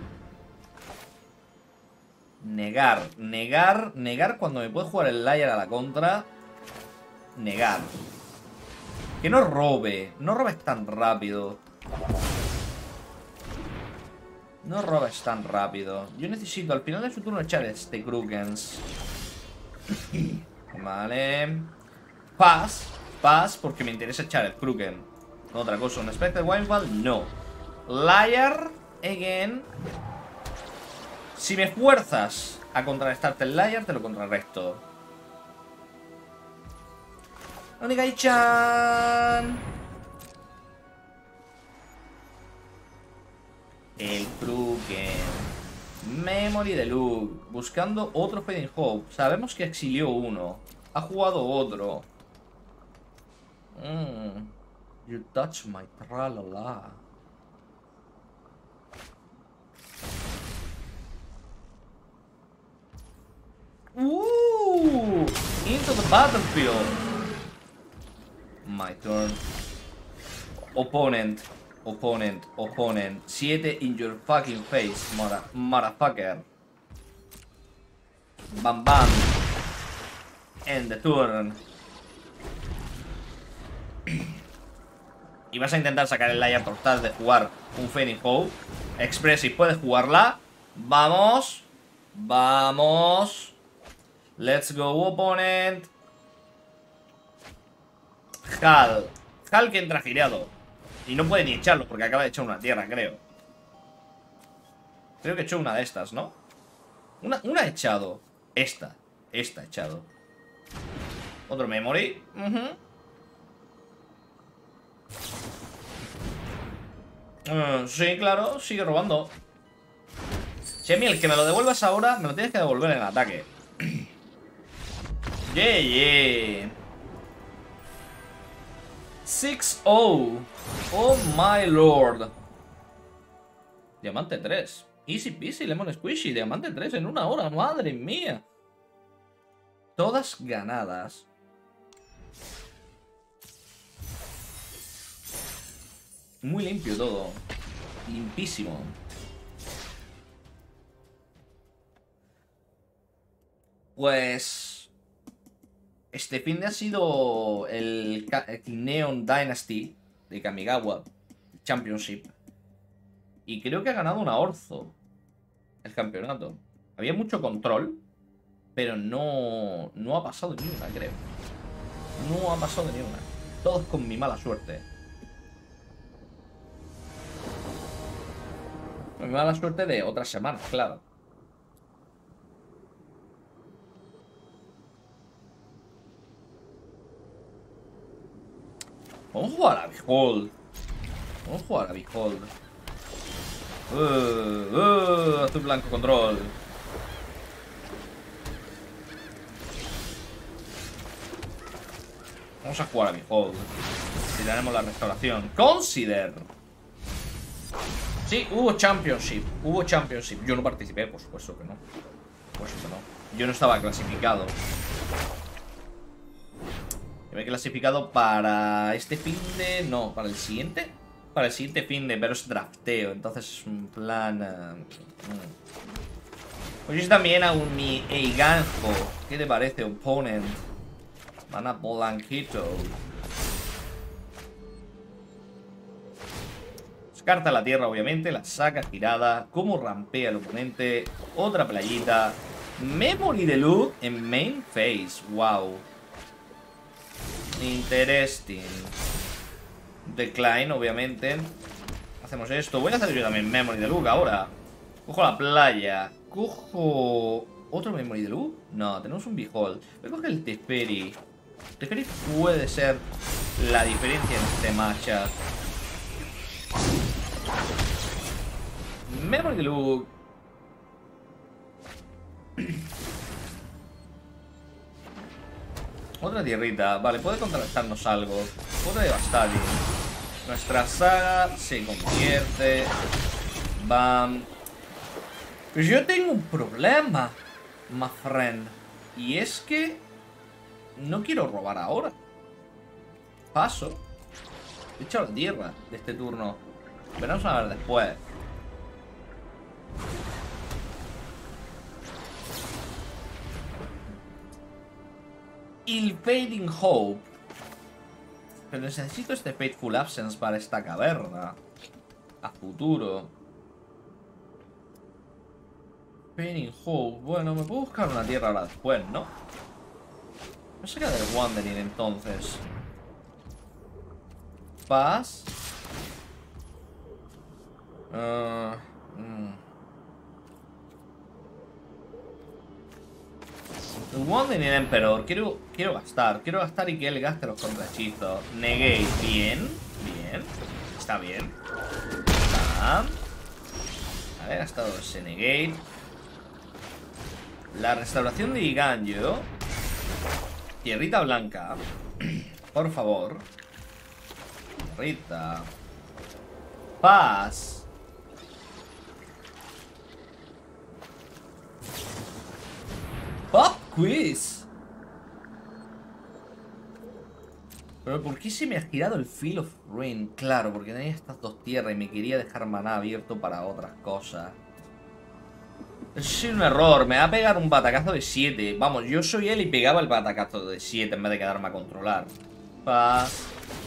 Negar cuando me puede jugar el Lair a la contra. Negar. Que no robe. No robes tan rápido. No robes tan rápido. Yo necesito al final de su turno echar este Krukens. Vale. Pass, porque me interesa echar el Kruken. Otra cosa, un Spectre Windfall, no. Liar, again. Si me fuerzas a contrarrestarte el Liar, te lo contrarresto. Onigai-chan. El Kruken. Memory de Luke. Buscando otro Fading Hope. Sabemos que exilió uno. Ha jugado otro. You touch my tralala. Into the battlefield. My turn. Opponent. 7 in your fucking face, motherfucker. Bam bam. End the turn. Y vas a intentar sacar el Lair Tortal de jugar un Fading Hope. Expressive, puedes jugarla. Vamos. Vamos. Let's go, opponent. Hal que entra girado. Y no puede ni echarlo porque acaba de echar una tierra, creo. Creo que echó una de estas, ¿no? Una ha echado. Esta ha echado. Otro memory. Sí, claro, sigue robando. Chemi, el que me lo devuelvas ahora, me lo tienes que devolver en el ataque. Yeah. 6-0. Oh my lord. Diamante 3. Easy peasy, lemon squishy. Diamante 3 en una hora, madre mía. Todas ganadas. Muy limpio todo. Limpísimo. Pues... este fin de ha sido el Neon Dynasty de Kamigawa Championship. Y creo que ha ganado una Orzo el campeonato. Había mucho control, pero no ha pasado ni una, creo. No ha pasado ni una. Todos con mi mala suerte. Mi mala suerte de otras semanas, claro. Vamos a jugar a Behold. Vamos a jugar a Behold. Azul blanco control. Vamos a jugar a Behold. Tiraremos la restauración. Consider. Sí, hubo Championship. Yo no participé, por supuesto que no. Yo no estaba clasificado. Yo me he clasificado para este fin de... no, para el siguiente. Para el siguiente fin de, pero es drafteo. Entonces es un plan... Pues yo también hago mi Eiganjo. ¿Qué te parece, opponent? Mana Polanquito. Descarta la tierra, obviamente. La saca girada. Cómo rampea el oponente. Otra playita. Memory de Luke en main phase. Wow. Interesting. Decline, obviamente. Hacemos esto. Voy a hacer yo también Memory de Luke ahora. Cojo la playa. Cojo... ¿otro Memory de Luke? No, tenemos un Behold. Voy a coger el Teferi. Teferi puede ser la diferencia en este matchup. Memory de Luke. Otra tierrita. Vale, puede contrarrestarnos algo. Otra Devastating. Nuestra saga se convierte. Bam. Pues yo tengo un problema, my friend. Y es que no quiero robar ahora. Paso. He echado la tierra de este turno. Veremos a ver después. Ill-Fading Hope. Pero necesito este Fateful Absence para esta caverna. A futuro. Fading Hope. Bueno, me puedo buscar una tierra ahora después, ¿no? Me saca del Wandering entonces. Pass. El Wandering Emperor. Quiero gastar y que él gaste los contrahechizos. Negate. Bien. Bien. Está bien. Está. He gastado ese Negate. La restauración de Iganyo. Tierrita blanca. Por favor. Tierrita. Paz. Pop Quiz. Pero ¿por qué se me ha girado el Field of Ruin? Claro, porque tenía estas dos tierras y me quería dejar maná abierto para otras cosas. Es un error, me va a pegar un batacazo de 7. Vamos, yo soy él y pegaba el batacazo de 7 en vez de quedarme a controlar. Paz.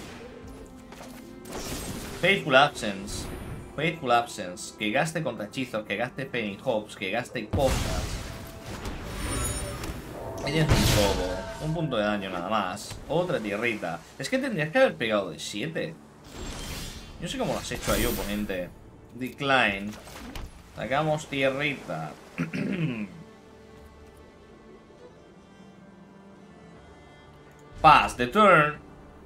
Fateful Absence. Fateful Absence. Que gaste contrahechizos, que gaste Fading Hopes, que gaste cosas. Ella es un robo. Un punto de daño nada más. Otra tierrita. Es que tendrías que haber pegado de 7. Yo sé cómo lo has hecho ahí, oponente. Decline. Sacamos tierrita. Pass the turn.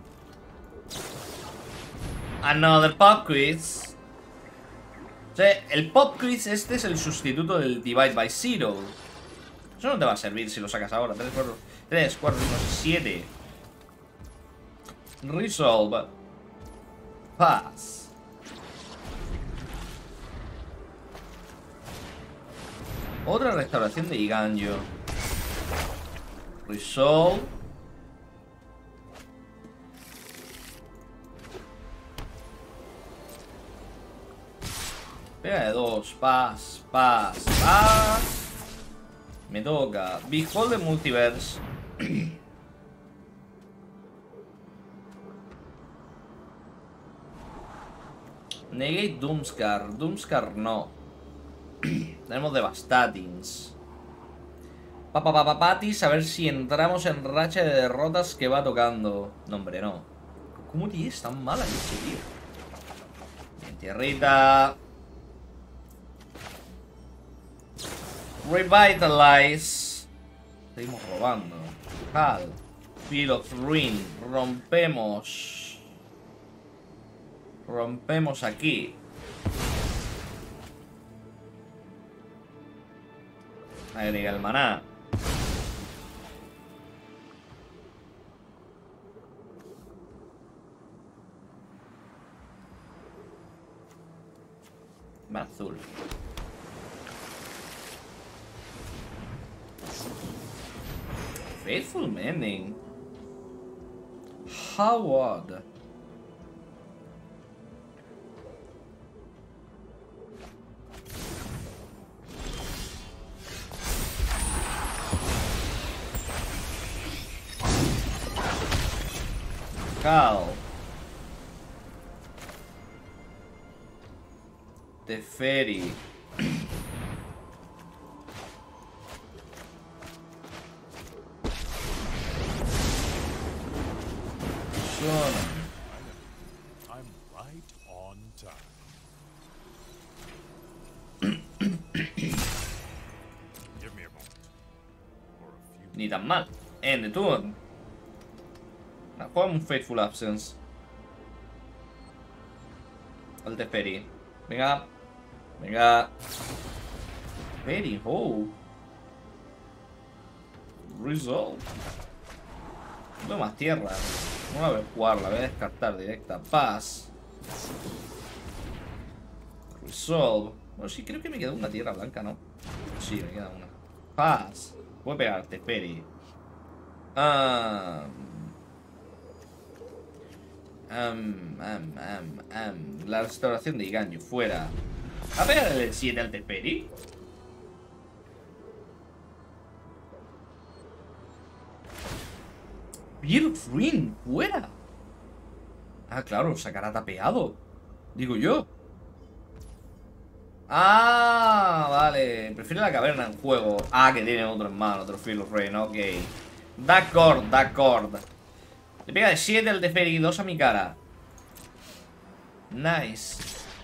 Another pop quiz. O sea, el pop quiz este es el sustituto del Divide by Zero. Eso no te va a servir si lo sacas ahora. 3, 4, 5, 7. Resolve. Pass. Otra restauración de Iganyo. Resolve. Pega de 2. Pass. Me toca. Behold the Multiverse. Negate Doomskar. Doomskar no. Tenemos Devastatings. Papapapatis, a ver si entramos en racha de derrotas que va tocando. No, hombre, no. ¿Cómo tienes tan mala leche, tío? Bien, tierrita. Revitalize. Seguimos robando. Hal. Field of Ruin. Rompemos. Rompemos aquí. Agrega el maná. Azul. Faithful Mending. How odd. Cal. Teferi. I'm right on time. Give me a moment. Or a few. Ni tan mal. End the turn. Juega un Fateful Absence. Al Teferi. Venga. Venga. Teferi. Oh. Resolve. No tengo más tierra. No la voy a jugar, la voy a descartar directa. Pass. Resolve. Bueno, sí, creo que me queda una tierra blanca, ¿no? Sí, me queda una. Pass. Voy a pegar Teferi. La restauración de Iganyu, fuera. ¿A pegar el 7 al Teferi? Beard of Ruin, fuera. Ah, claro, sacará tapeado. Digo yo. Ah, vale. Prefiere la caverna en juego. Ah, que tiene otro en mano, otro Beard of Ruin, ok. D'accord. Le pega de 7 al Teferi, 2 a mi cara. Nice.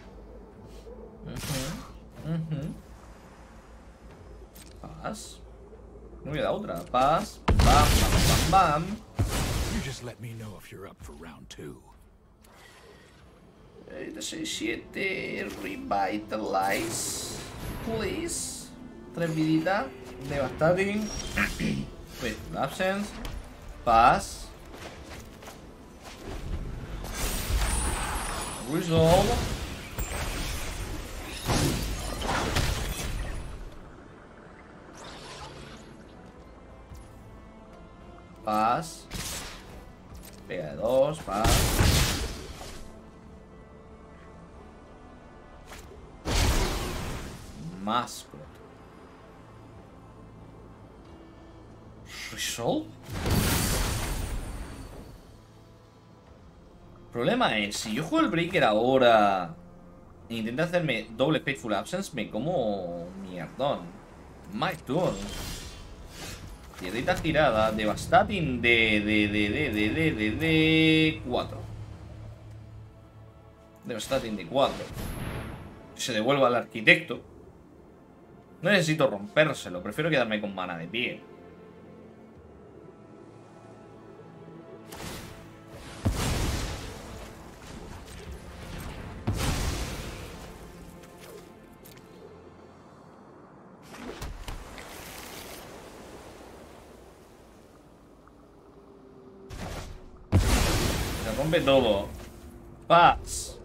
Paz. No me da otra. Paz. Bam, bam, bam, bam. You just let me know if you're up for round 2. 6-7. Revitalize. Please. 3 viditas. Devastating. Wait, absence. Paz. Resolve. Paz. Pega de 2, paz. Más. Resolve. El problema es, si yo juego el Breaker ahora e intenta hacerme doble Fateful Absence, me como mierdón. My turn. Tierrita girada, Devastating de 4. Devastating de 4. Se devuelva al arquitecto. No necesito rompérselo, prefiero quedarme con mana de pie. Se rompe todo. Paz.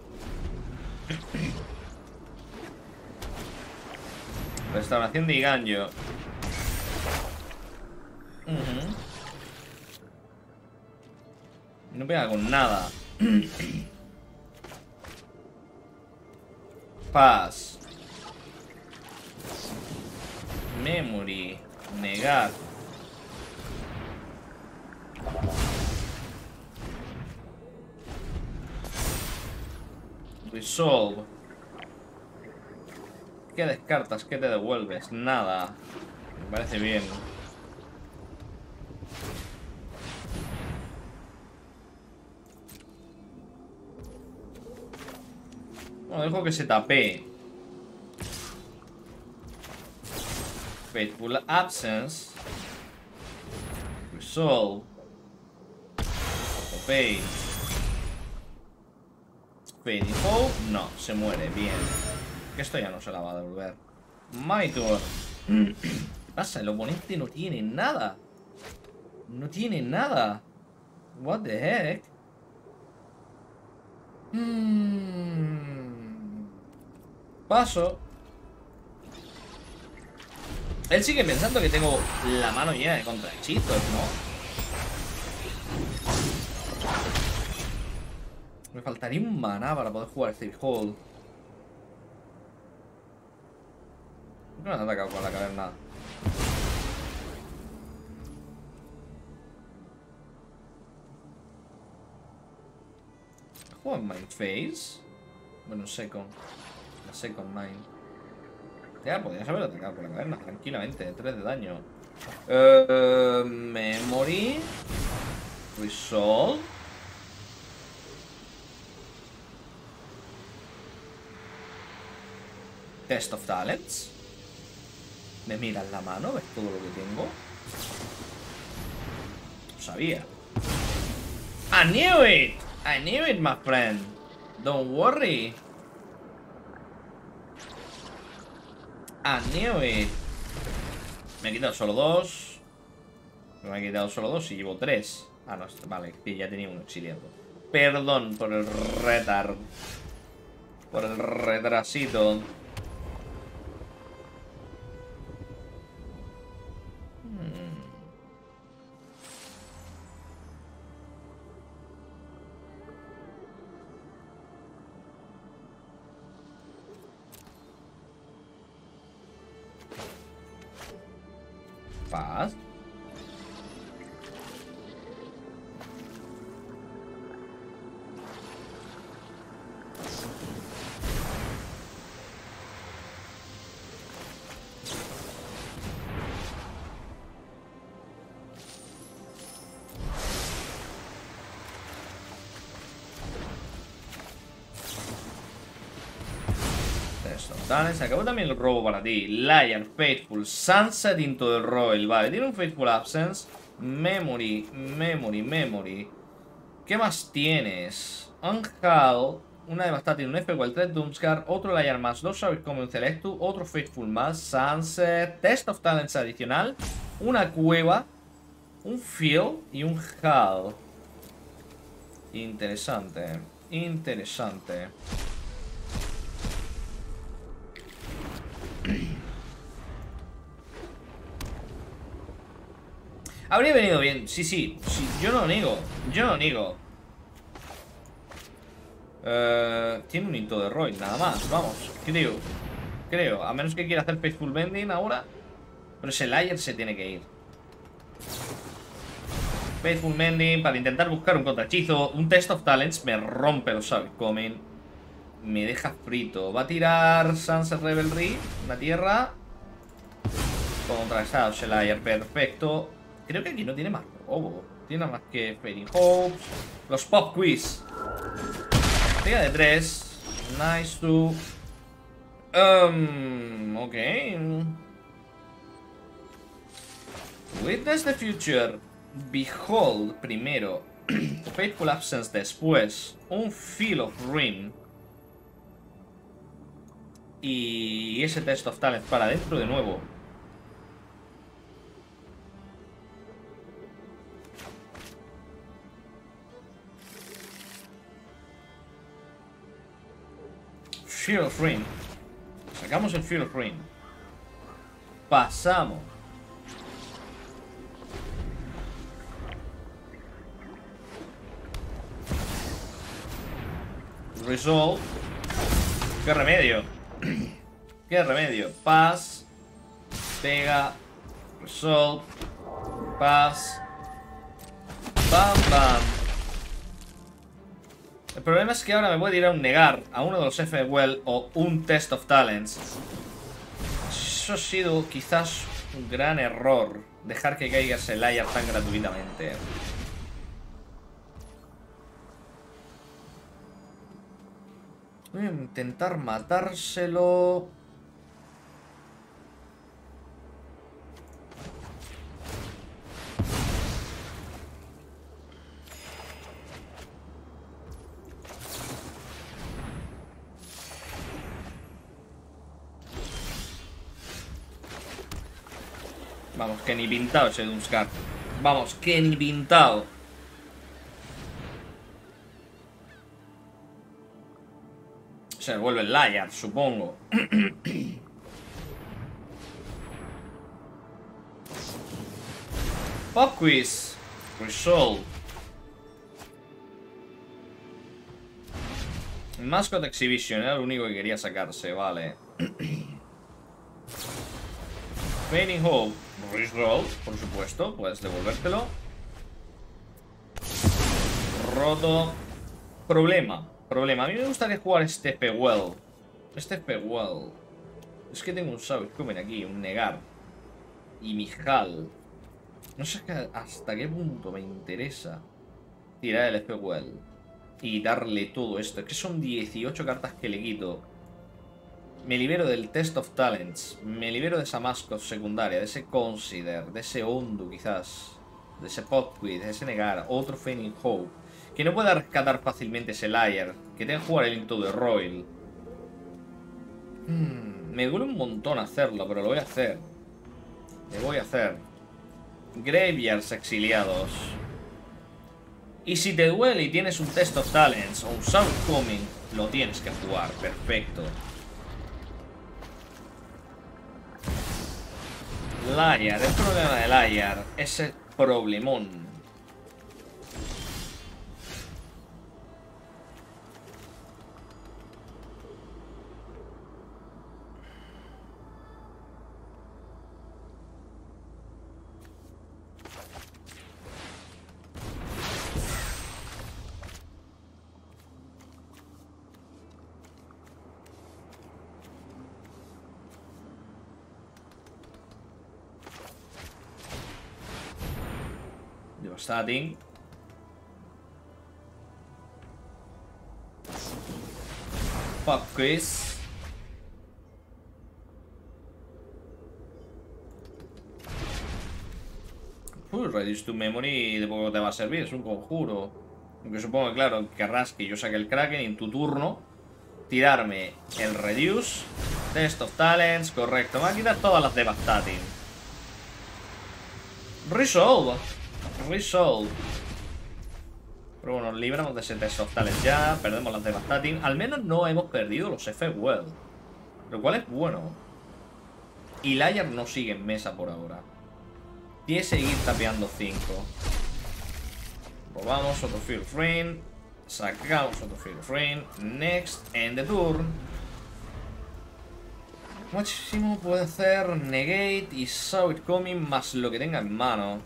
Restauración de Iganyu. No pega con nada. Paz. Memory. Negar. Resolve. ¿Qué descartas? ¿Qué te devuelves? Nada. Me parece bien. Bueno, dejo que se tapee. Fateful Absence. Resolve. Tapee. Fading Hope. No, se muere. Bien. Que esto ya no se la va a devolver. My turn. ¿Qué pasa? El oponente no tiene nada. No tiene nada. What the heck? Paso. Él sigue pensando que tengo la mano llena de contrahechizos, ¿no? Me faltaría un maná para poder jugar Stay Hold. ¿Por qué no me han atacado con la caverna? ¿Juego en Mind Phase? Bueno, Second. La Second Mind. Ya, podrías haber atacado por la caverna tranquilamente. 3 de daño. Memory. Resolve. Test of Talents. Me miras la mano, ves todo lo que tengo. Lo sabía. I knew it. I knew it, my friend. Don't worry. I knew it. Me he quitado solo 2. Me he quitado solo 2 y llevo 3. Ah, no, vale, que ya tenía un exiliado. Perdón por el retard. Por el retrasito. Paz. Dale, se acabó también el robo para ti. Liar, Faithful, Sunset into the Royal. Vale, tiene un Faithful Absence. Memory, Memory, Memory. ¿Qué más tienes? Unhal, una Devastating, un F-Well, 3 Doomscar, otro Liar más, 2 Savage Common Selectu, otro Faithful más, Sunset, Test of Talents adicional, una Cueva, un Field y un Hal. Interesante, interesante. Habría venido bien, sí, sí, yo no lo niego, yo no lo niego. Tiene un hito de Roy, nada más, vamos, creo, a menos que quiera hacer Faithful Bending ahora. Pero ese Liar se tiene que ir. Faithful Bending para intentar buscar un contrahechizo. Un Test of Talents me rompe los Savage Coming. Me deja frito. Va a tirar Sunset Revelry, una tierra. Contrastado ese Liar, perfecto. Creo que aquí no tiene más robo. Tiene más que Fading Hopes. Los Pop Quiz. Pega de 3. Nice to. Ok. Witness the Future. Behold primero. Faithful Absence después. Un Feel of Ring. Y ese Test of Talent para adentro de nuevo. Feel of Ring. Sacamos el Feel of Ring. Pasamos. Resolve. ¿Qué remedio? ¿Qué remedio? Pass. Pega. Resolve. Pass. Bam, bam. El problema es que ahora me puede ir a un negar a uno de los F-Well o un Test of Talents. Eso ha sido quizás un gran error. Dejar que caiga ese Liar tan gratuitamente. Voy a intentar matárselo. Vamos, que ni pintado ese Doomscar. Vamos, que ni pintado. Se vuelve el Liar, supongo. Pop Quiz. Resolve. Mascot Exhibition era lo único que quería sacarse, vale. Fading Hope. Resolve, por supuesto. Puedes devolvértelo. Roto. Problema. A mí me gustaría jugar este F-Well. Este F-Well. Es que tengo un Savage Comen aquí, un Negar. Y mi Hal. No sé hasta qué punto me interesa tirar el F-Well y darle todo esto. Que son 18 cartas que le quito. Me libero del Test of Talents. Me libero de esa mascot secundaria. De ese Consider. De ese Ondu quizás. De ese Potquid. De ese Negar. Otro Fading Hope. Que no pueda rescatar fácilmente ese Liar. Que tenga que jugar el Into the Royal. Me duele un montón hacerlo, pero lo voy a hacer. Lo voy a hacer. Graveyards exiliados. Y si te duele y tienes un Test of Talents o un Sound Coming, lo tienes que jugar. Perfecto. Liar. El problema de Liar es el problemón. Satin. Fuck Chris. Reduce to memory de poco te va a servir, es un conjuro. Aunque supongo que, claro, querrás que yo saque el Kraken y en tu turno tirarme el Reduce. Test of Talents, correcto. Me va a quitar todas las Devastating. Resolve. Resolve. Pero bueno, nos libramos de ese Test of Talents ya. Perdemos las Devastating. Al menos no hemos perdido los F-Well. Lo cual es bueno. Y Liar no sigue en mesa por ahora. Tiene que seguir tapeando 5. Robamos otro Field of Rain. Sacamos otro Field of Rain. Next, end the turn. Máximo puede hacer Negate y Saw It Coming más lo que tenga en mano.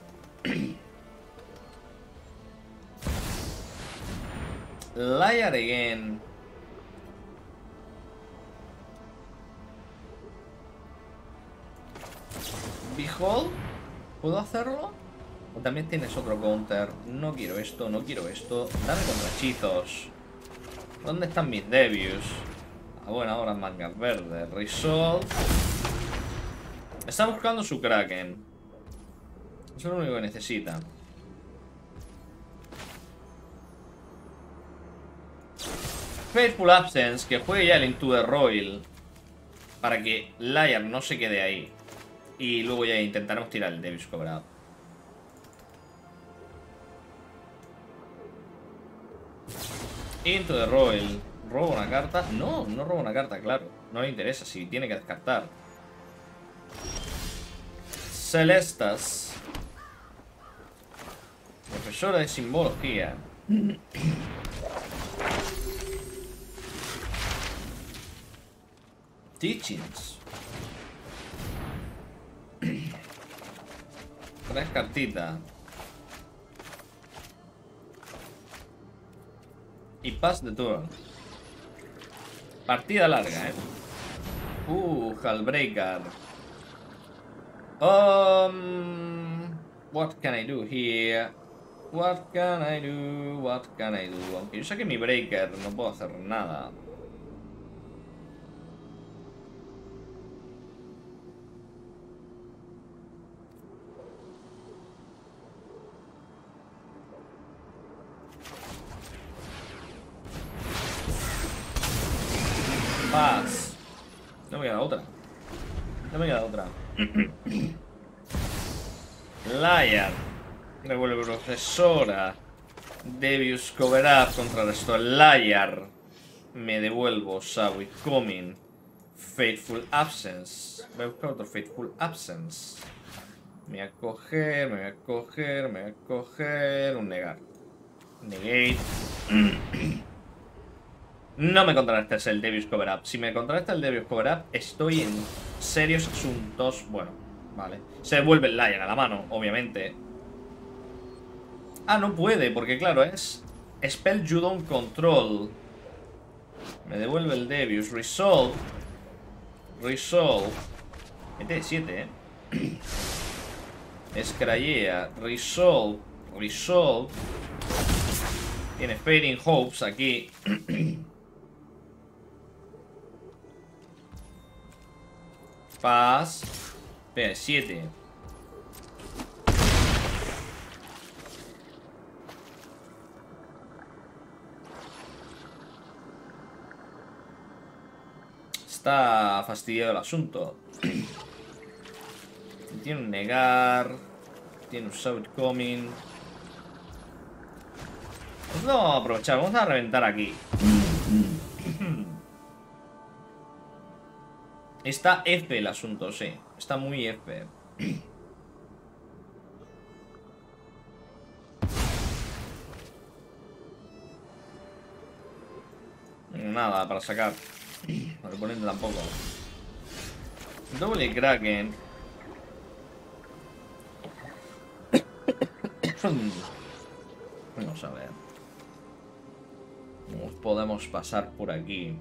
Liar again. Behold. ¿Puedo hacerlo? O también tienes otro counter. No quiero esto, no quiero esto. Dame contrahechizos. ¿Dónde están mis debuts? Ah, bueno, ahora mangas verdes. Resolve. Está buscando su Kraken. Eso es lo único que necesita. Fateful Absence, que juegue ya el Into the Royal. Para que Liar no se quede ahí. Y luego ya intentaremos tirar el Devil's Cover Up. Into the Royal. ¿Robo una carta? No, no robo una carta, claro. No le interesa, si tiene que descartar. Celestas. Profesora de simbología. Teachings. 3 cartitas. Y pass the turn. Partida larga, Hullbreaker. What can I do here? What can I do? What can I do? Aunque yo saque mi Breaker, no puedo hacer nada. Paz. No me queda otra. No me queda otra. Liar. Revuelve profesora. Devious Cover Up. Contrarrestó el Liar. Me devuelvo Saw It Coming. Fateful Absence. Voy a buscar otro Fateful Absence. Me voy a coger, me voy a coger, me voy a coger. Un negar. Negate. No me contrarrestes el Devious Cover Up. Si me contrarresta el Devious Cover Up, estoy en serios asuntos. Bueno, vale. Se devuelve el Lion a la mano, obviamente. Ah, no puede, porque claro, es Spell You Don't Control. Me devuelve el Devious. Resolve. Resolve. Mete 7, Escrayea. Resolve. Resolve. Tiene Fading Hopes aquí. Paz. Espera, 7. Está fastidiado el asunto. Tiene un negar. Tiene un Saw It Coming. Pues no vamos a aprovechar. Vamos a reventar aquí. Está F el asunto, sí. Está muy F. Nada para sacar. El oponente tampoco. Doble Kraken. Vamos a ver. Nos podemos pasar por aquí.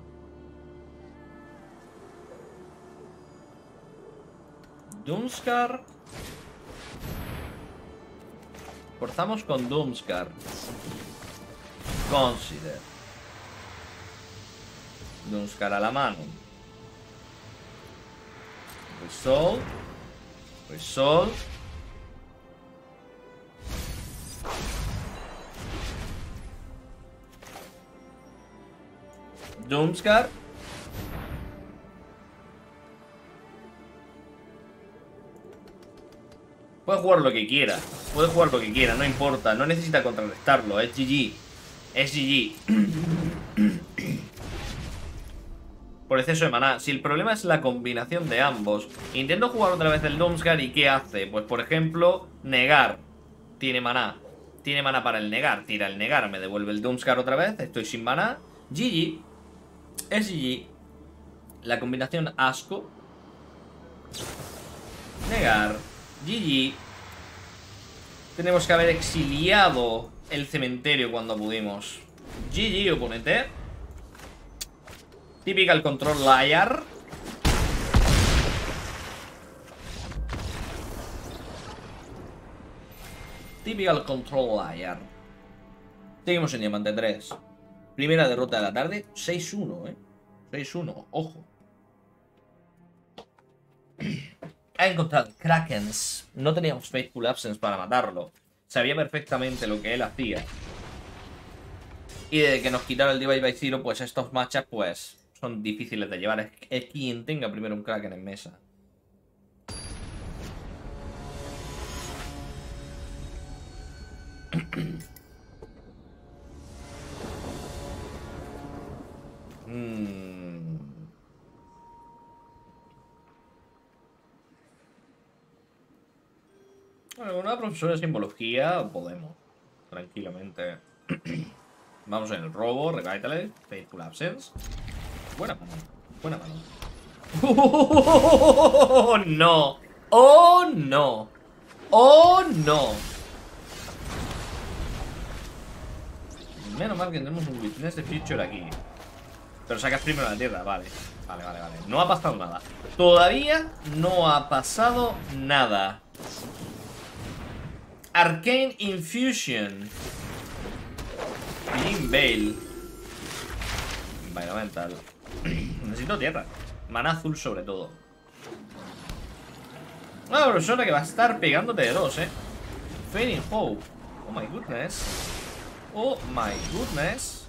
Doomskar. reforzamos con Doomscar. Consider. Doomscar a la mano. Resolve. Resolve. Doomscar. Puede jugar lo que quiera. Puede jugar lo que quiera, no importa. No necesita contrarrestarlo. Es GG. Es GG. Por exceso de maná. Si el problema es la combinación de ambos. Intento jugar otra vez el Doomscar y ¿qué hace? Pues por ejemplo, negar. Tiene maná. Tiene maná para el negar. Tira el negar. Me devuelve el Doomscar otra vez. Estoy sin maná. GG. Es GG. La combinación asco. Negar. GG. Tenemos que haber exiliado el cementerio cuando pudimos. GG, oponente. Typical control liar. Typical control liar. Seguimos en Diamante 3. Primera derrota de la tarde. 6-1, 6-1, ojo. Ha encontrado Krakens. No teníamos Faithful Absence para matarlo. Sabía perfectamente lo que él hacía. Y desde que nos quitaron el Divide by Zero, pues estos matchups pues son difíciles de llevar. Es quien tenga primero un Kraken en mesa. Bueno, con una profesora de simbología podemos. Tranquilamente. Vamos en el robo, Revitalize, Faithful Absence. Buena mano. Buena mano. ¡Oh, no! ¡Oh, no! ¡Oh, no! Menos mal que tenemos un Witness de Future aquí. Pero sacas primero la tierra, vale. Vale. No ha pasado nada. Todavía no ha pasado nada. Arcane Infusion. Jim Bale. Environmental. Necesito tierra. Mana azul sobre todo. Una profesora que va a estar pegándote de dos, Fading Hope. Oh my goodness. Oh my goodness.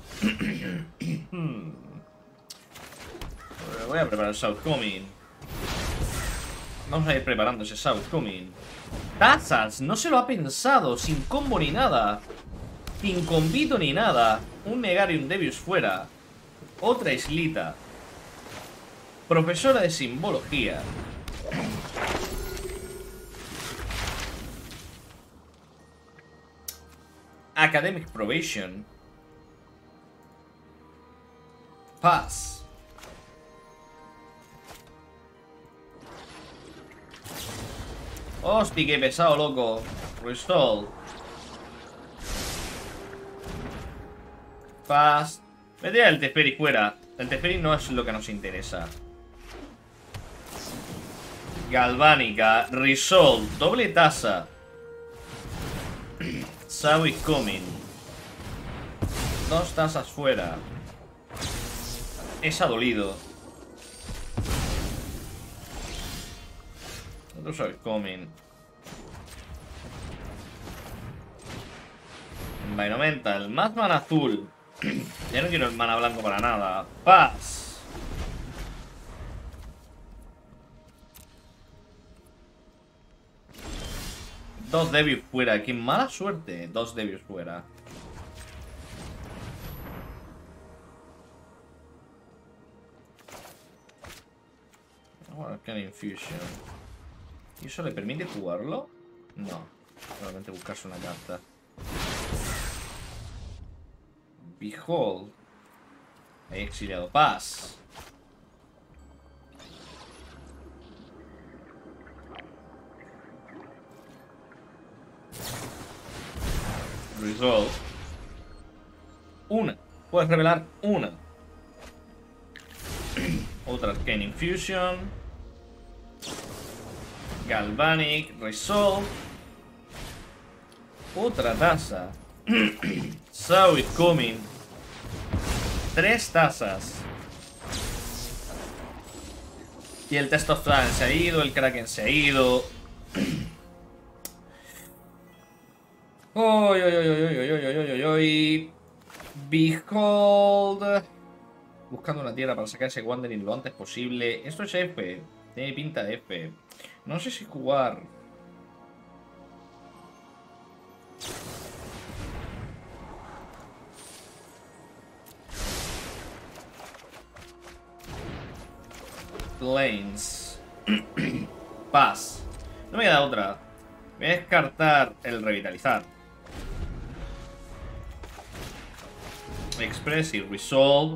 Voy a preparar el South Coming. Vamos a ir preparando ese South Coming. Tazas, no se lo ha pensado. Sin combo ni nada. Sin convito ni nada. Un Negar y un Devious fuera. Otra islita. Profesora de simbología. Academic Probation. Pass. Hostia, qué pesado, loco. Restall. Pass. Vete el Teferi fuera. El Teferi no es lo que nos interesa. Galvánica. Resolve. Doble tasa. Sao is coming. Dos tasas fuera. Es adolido. Otro Sao is coming. Environmental. Más mana azul. Ya no quiero el mana blanco para nada. Pass. Dos Devious fuera. Qué mala suerte. Dos Devious fuera. Arcane Infusion. ¿Y eso le permite jugarlo? No. Solamente buscarse una carta. Behold. He exiliado. Pass. Resolve. Una. Puedes revelar una. Otra Arcane Infusion. Galvanic. Resolve. Otra taza. Saw it coming. 3 tazas. Y el Test of Time se ha ido, el Kraken se ha ido. Oy, oy, oy, oy, oy, oy, oy, oy, oy. Behold. Buscando una tierra para sacar ese Wandering lo antes posible. Esto es F. Tiene pinta de F. No sé si jugar. Plains. Paz. No me queda otra. Voy a descartar el revitalizar. Expressive Resolve.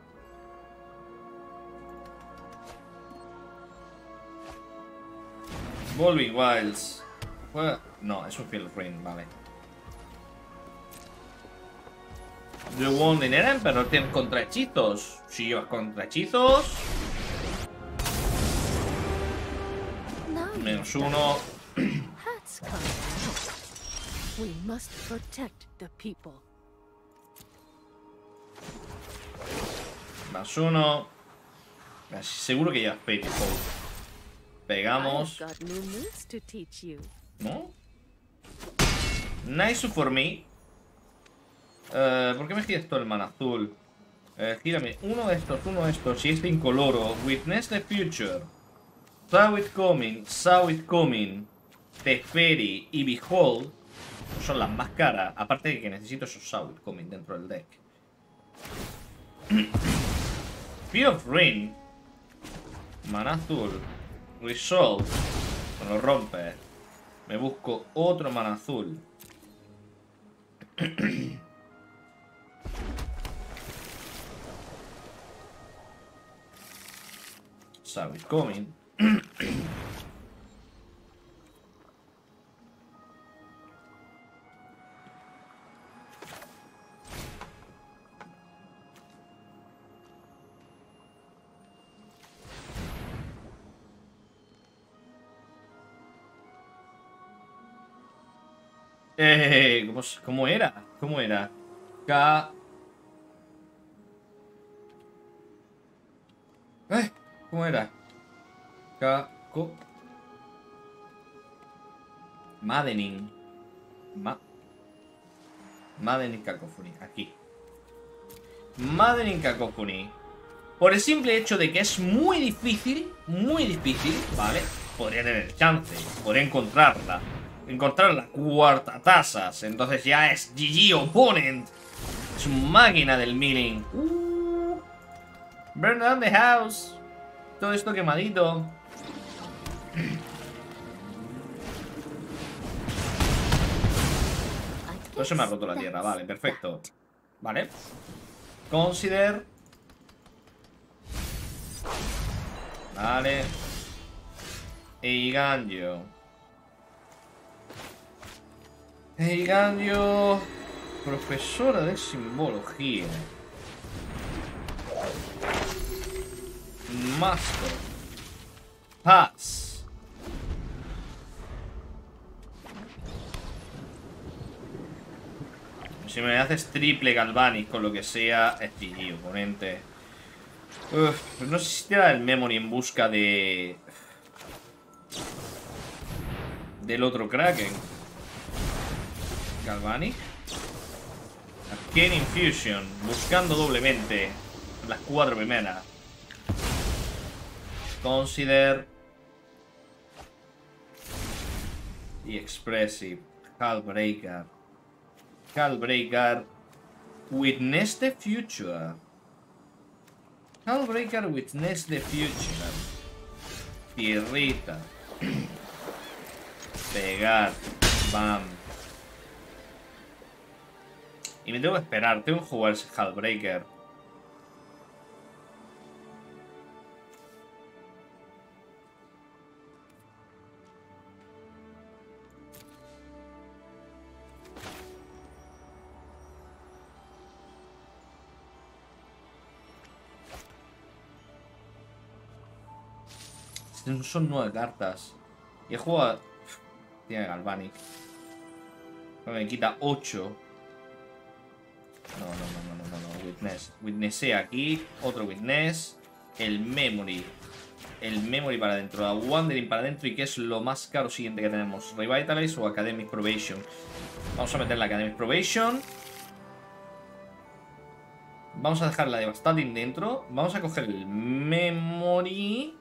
Volving Wilds. No, es un Field Ring, vale. The Wounding Eren, pero tienes contrahechizos. Si llevas contrahechizos. -1. That's coming out. We must protect the people. +1. Seguro que ya Fate Hold. Pegamos. I've got new moves to teach you. ¿No? Nice for me. ¿Por qué me gira esto el mana azul? Gírame uno de estos y este incoloro. Witness the future. Saw it coming. Teferi y Behold son las más caras. Aparte de que necesito esos Saw it coming dentro del deck. Fear of Rain. Mana azul. Resolve. Me lo rompe. Me busco otro mana azul. Saw it coming. ¿Cómo era? ¿Cómo era? ¿Cómo era? Maddening. Maddening Cacophony. Aquí. Maddening Cacophony. Por el simple hecho de que es muy difícil, ¿vale? Podría tener chance. Podría encontrar la cuarta tasas. Entonces ya es GG Opponent. Es una máquina del milling. Burn down the house. Todo esto quemadito. No se me ha roto la tierra, vale, perfecto. Vale. Consider. Vale. Eiganjo. Eiganjo. Profesora de simbología. Master. Paz. Si me haces triple Galvanic con lo que sea, es GG, oponente. No sé si tira el Memory en busca de... del otro Kraken. Galvanic. Arcane Infusion. Buscando doblemente las 4 primeras. Consider. Y Expressive. Hullbreaker. Witness the future. Hullbreaker, witness the future. Tierrita. Pegar. Bam. Y me tengo que esperar. Tengo que jugar ese Hullbreaker. Son 9 cartas. Y he jugado... Tiene Galvanic. Me quita 8. No. Witness. Witnessé aquí. Otro Witness. El Memory. El Memory para adentro. La Wandering para adentro. ¿Y qué es lo más caro siguiente que tenemos? Revitalize o Academic Probation. Vamos a meter la Academic Probation. Vamos a dejar la Devastating dentro. Vamos a coger el Memory.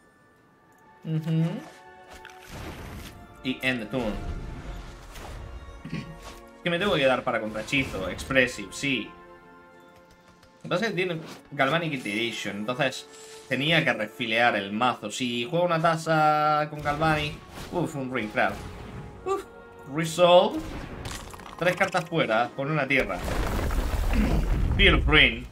Y End the Turn. Que me tengo que dar para contrahechizo. Expressive, sí. Lo que pasa es que tiene Galvanic Iteration. Entonces tenía que refilear el mazo. Si juego una tasa con Galvanic. Uf, un Ring Craft. Uf, Resolve. 3 cartas fuera. Con una tierra. Field of Ruin.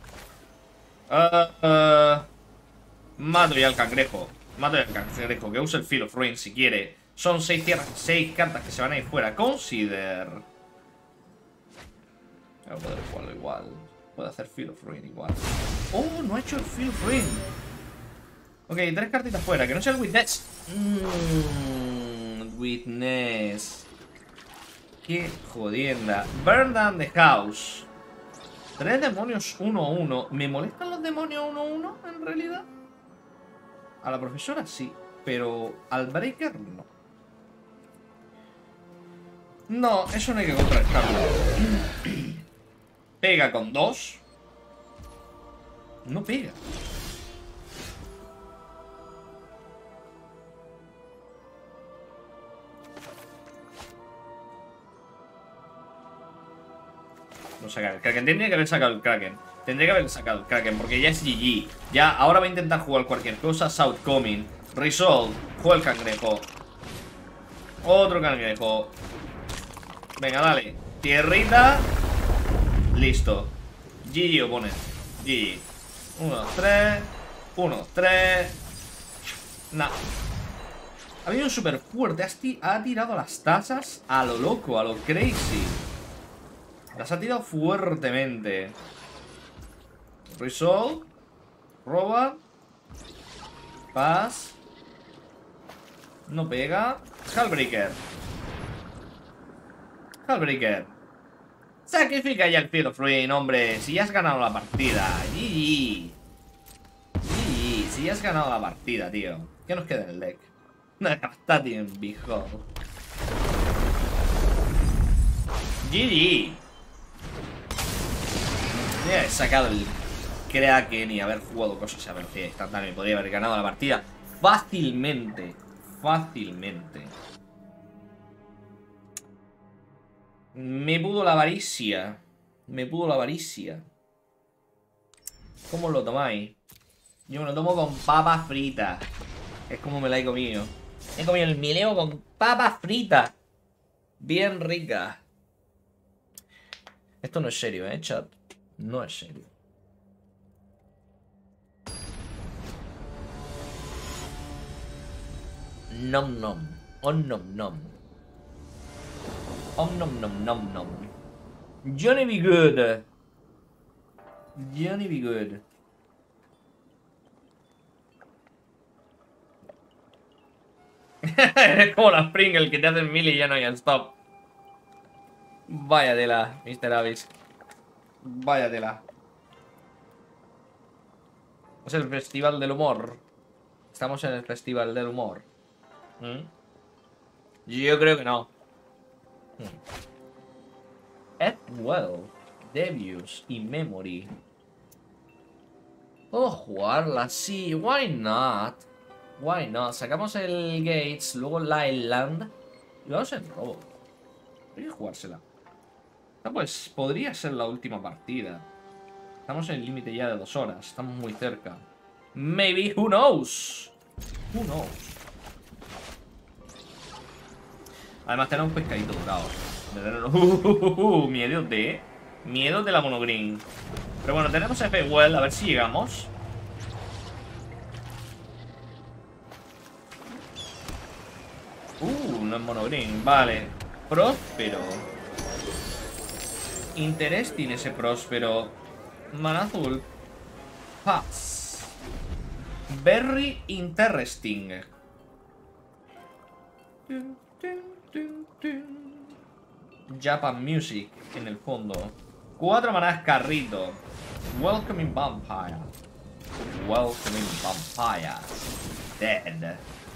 Mato ya al cangrejo. Mato ya al cangrejo. Que use el Field of Ruin si quiere. Son 6 tierras, 6 cartas que se van a ir fuera. Consider. Voy a poder jugarlo igual. Puedo hacer Field of Ruin igual. Oh, no ha hecho el Field of Ruin. Ok, 3 cartitas fuera. Que no sea el Witness. Witness. Qué jodienda. Burn down the house. 3 demonios 1-1. ¿Me molestan los demonios 1-1 en realidad? A la profesora sí. Pero al Breaker no. No, eso no hay que contrarrestarlo. Pega con 2. No pega. No sacar el Kraken. Tendría que haber sacado el Kraken. Tendría que haber sacado el Kraken porque ya es GG. Ya, ahora va a intentar jugar cualquier cosa. Southcoming. Resolve. Juega el cangrejo. Otro cangrejo. Venga, dale. Tierrita. Listo. GG opone. GG. 1, 3. 1, 3. Nah. Ha venido súper fuerte. Ha tirado las tasas a lo loco, a lo crazy. Las ha tirado fuertemente. Resolve. Roba. Pass. No pega. Hullbreaker. Hullbreaker. Sacrifica ya el Field of Ruin, hombre. Si ya has ganado la partida. GG. GG. Si ya has ganado la partida, tío. ¿Qué nos queda en el deck? Una Devastating Behold. GG. Ya he sacado el Kraken y haber jugado cosas a velocidad instantánea. Y podría haber ganado la partida fácilmente. Fácilmente. Me pudo la avaricia. Me pudo la avaricia. ¿Cómo lo tomáis? Yo me lo tomo con papas fritas. Es como me la he comido. He comido el mileo con papas fritas. Bien rica. Esto no es serio, chat. No es serio. Nom nom. On nom nom. Om nom nom nom nom. Johnny be good. Johnny be good. Es como la Pringle que te hacen mil y ya no hay stop. Vaya tela, Mr. Abyss. Vaya tela. Es el festival del humor. Estamos en el festival del humor. Yo creo que no. Well, Devious y Memory. Puedo jugarla, sí. Why not? Why not? Sacamos el Gates, luego la Island y vamos en robo. Hay que jugársela. Ah, pues podría ser la última partida. Estamos en el límite ya de 2 horas. Estamos muy cerca. Maybe, who knows? Who knows? Además tenemos pescadito dorado. Miedo de la monogreen. Pero bueno, tenemos F-Well, a ver si llegamos. No es monogreen, vale. Próspero. Interesting ese próspero. Mana azul. Pass. Very interesting. Japan Music en el fondo. 4 manadas carrito. Welcoming Vampire. Welcoming Vampire. Dead.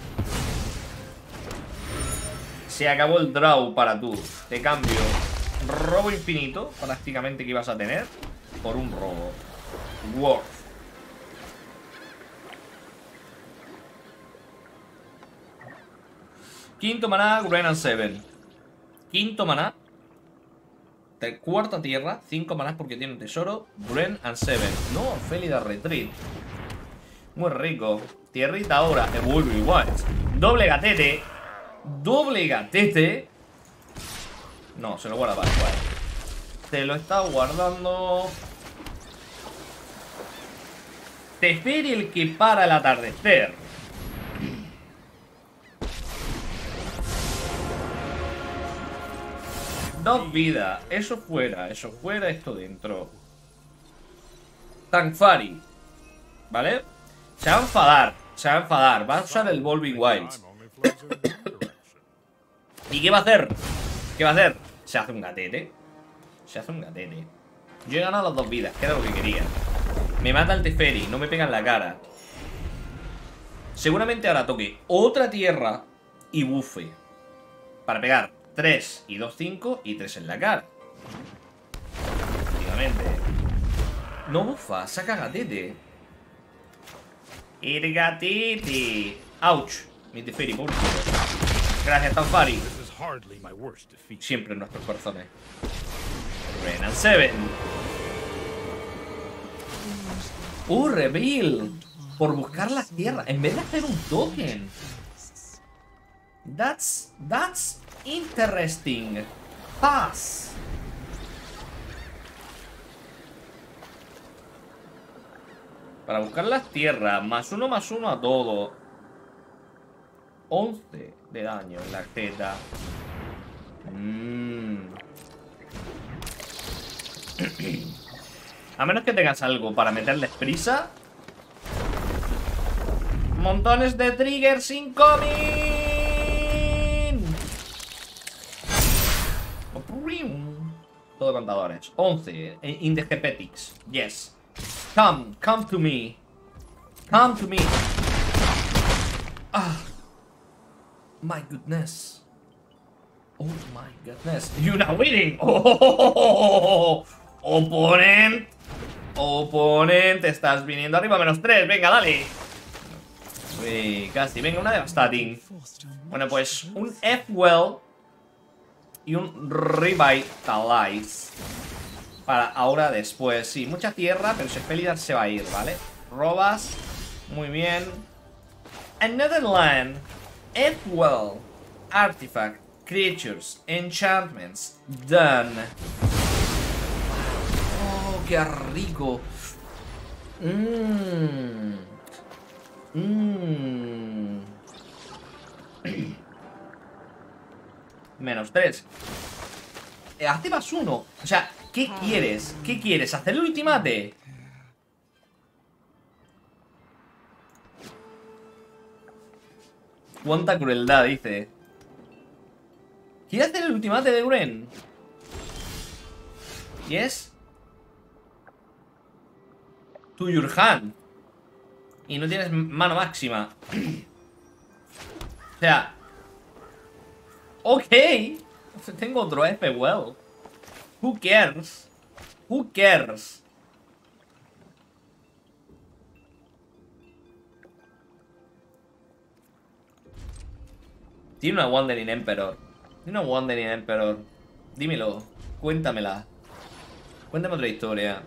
Se acabó el draw para tú. Te cambio robo infinito, prácticamente, que ibas a tener, por un robo. Worth. Quinto maná, Gren and 7. Quinto maná. Cuarta tierra, 5 manás porque tiene un tesoro. Gren and 7. No, Felida Retreat. Muy rico. Tierrita ahora, Evolve Wild. Doble gatete. Doble gatete. No, se lo guarda para igual. Se lo está guardando. Teferi, el que para el atardecer. Dos vidas. Eso fuera, esto dentro. Tangfari. ¿Vale? Se va a enfadar. Se va a enfadar. Va a usar el Evolving Wilds. Time only flows in one direction. ¿Y qué va a hacer? ¿Qué va a hacer? Se hace un gatete. Se hace un gatete. Yo he ganado las dos vidas, que era lo que quería. Me mata el Teferi, no me pega en la cara. Seguramente ahora toque otra tierra y bufe. Para pegar 3 y 2, 5 y 3 en la cara. Efectivamente. No bufa, saca gatete. El gatete. Ouch. Mi Teferi, por favor. Gracias, Tanfari. This is hardly my worst defeat. Siempre en nuestros corazones. Renan 7. Reveal. Por buscar la tierra. En vez de hacer un token. That's interesting. Pass. Para buscar las tierras. +1/+1 a todo. 11 de daño en la teta. A menos que tengas algo para meterles prisa. Montones de triggers incoming. Todo de contadores. 11 in the Hepetics. Yes. Come to me. Come to me. Ah. My goodness. Oh my goodness. You're not winning. Oh. Oponent. Oponent. Estás viniendo arriba. -3. Venga, dale. Uy, casi. Venga, una devastating. Bueno, pues un F-Well y un Revitalize. Para ahora después. Sí, mucha tierra, pero Sefelidas se va a ir, ¿vale? Robas. Muy bien. Another land. F-Well. Artifact. Creatures. Enchantments. Done. Oh, qué rico. -3. Hace +1. O sea, ¿qué quieres? ¿Qué quieres? ¿Hacer el ultimate? Cuánta crueldad, dice. ¿Quiere hacer el ultimate de Gren? Yes. To your hand. Y no tienes mano máxima. O sea. Ok. Tengo otro F-Well. Who cares? Who cares? Tiene una Wandering Emperor. Tiene una Wandering Emperor. Dímelo. Cuéntamela. Cuéntame otra historia.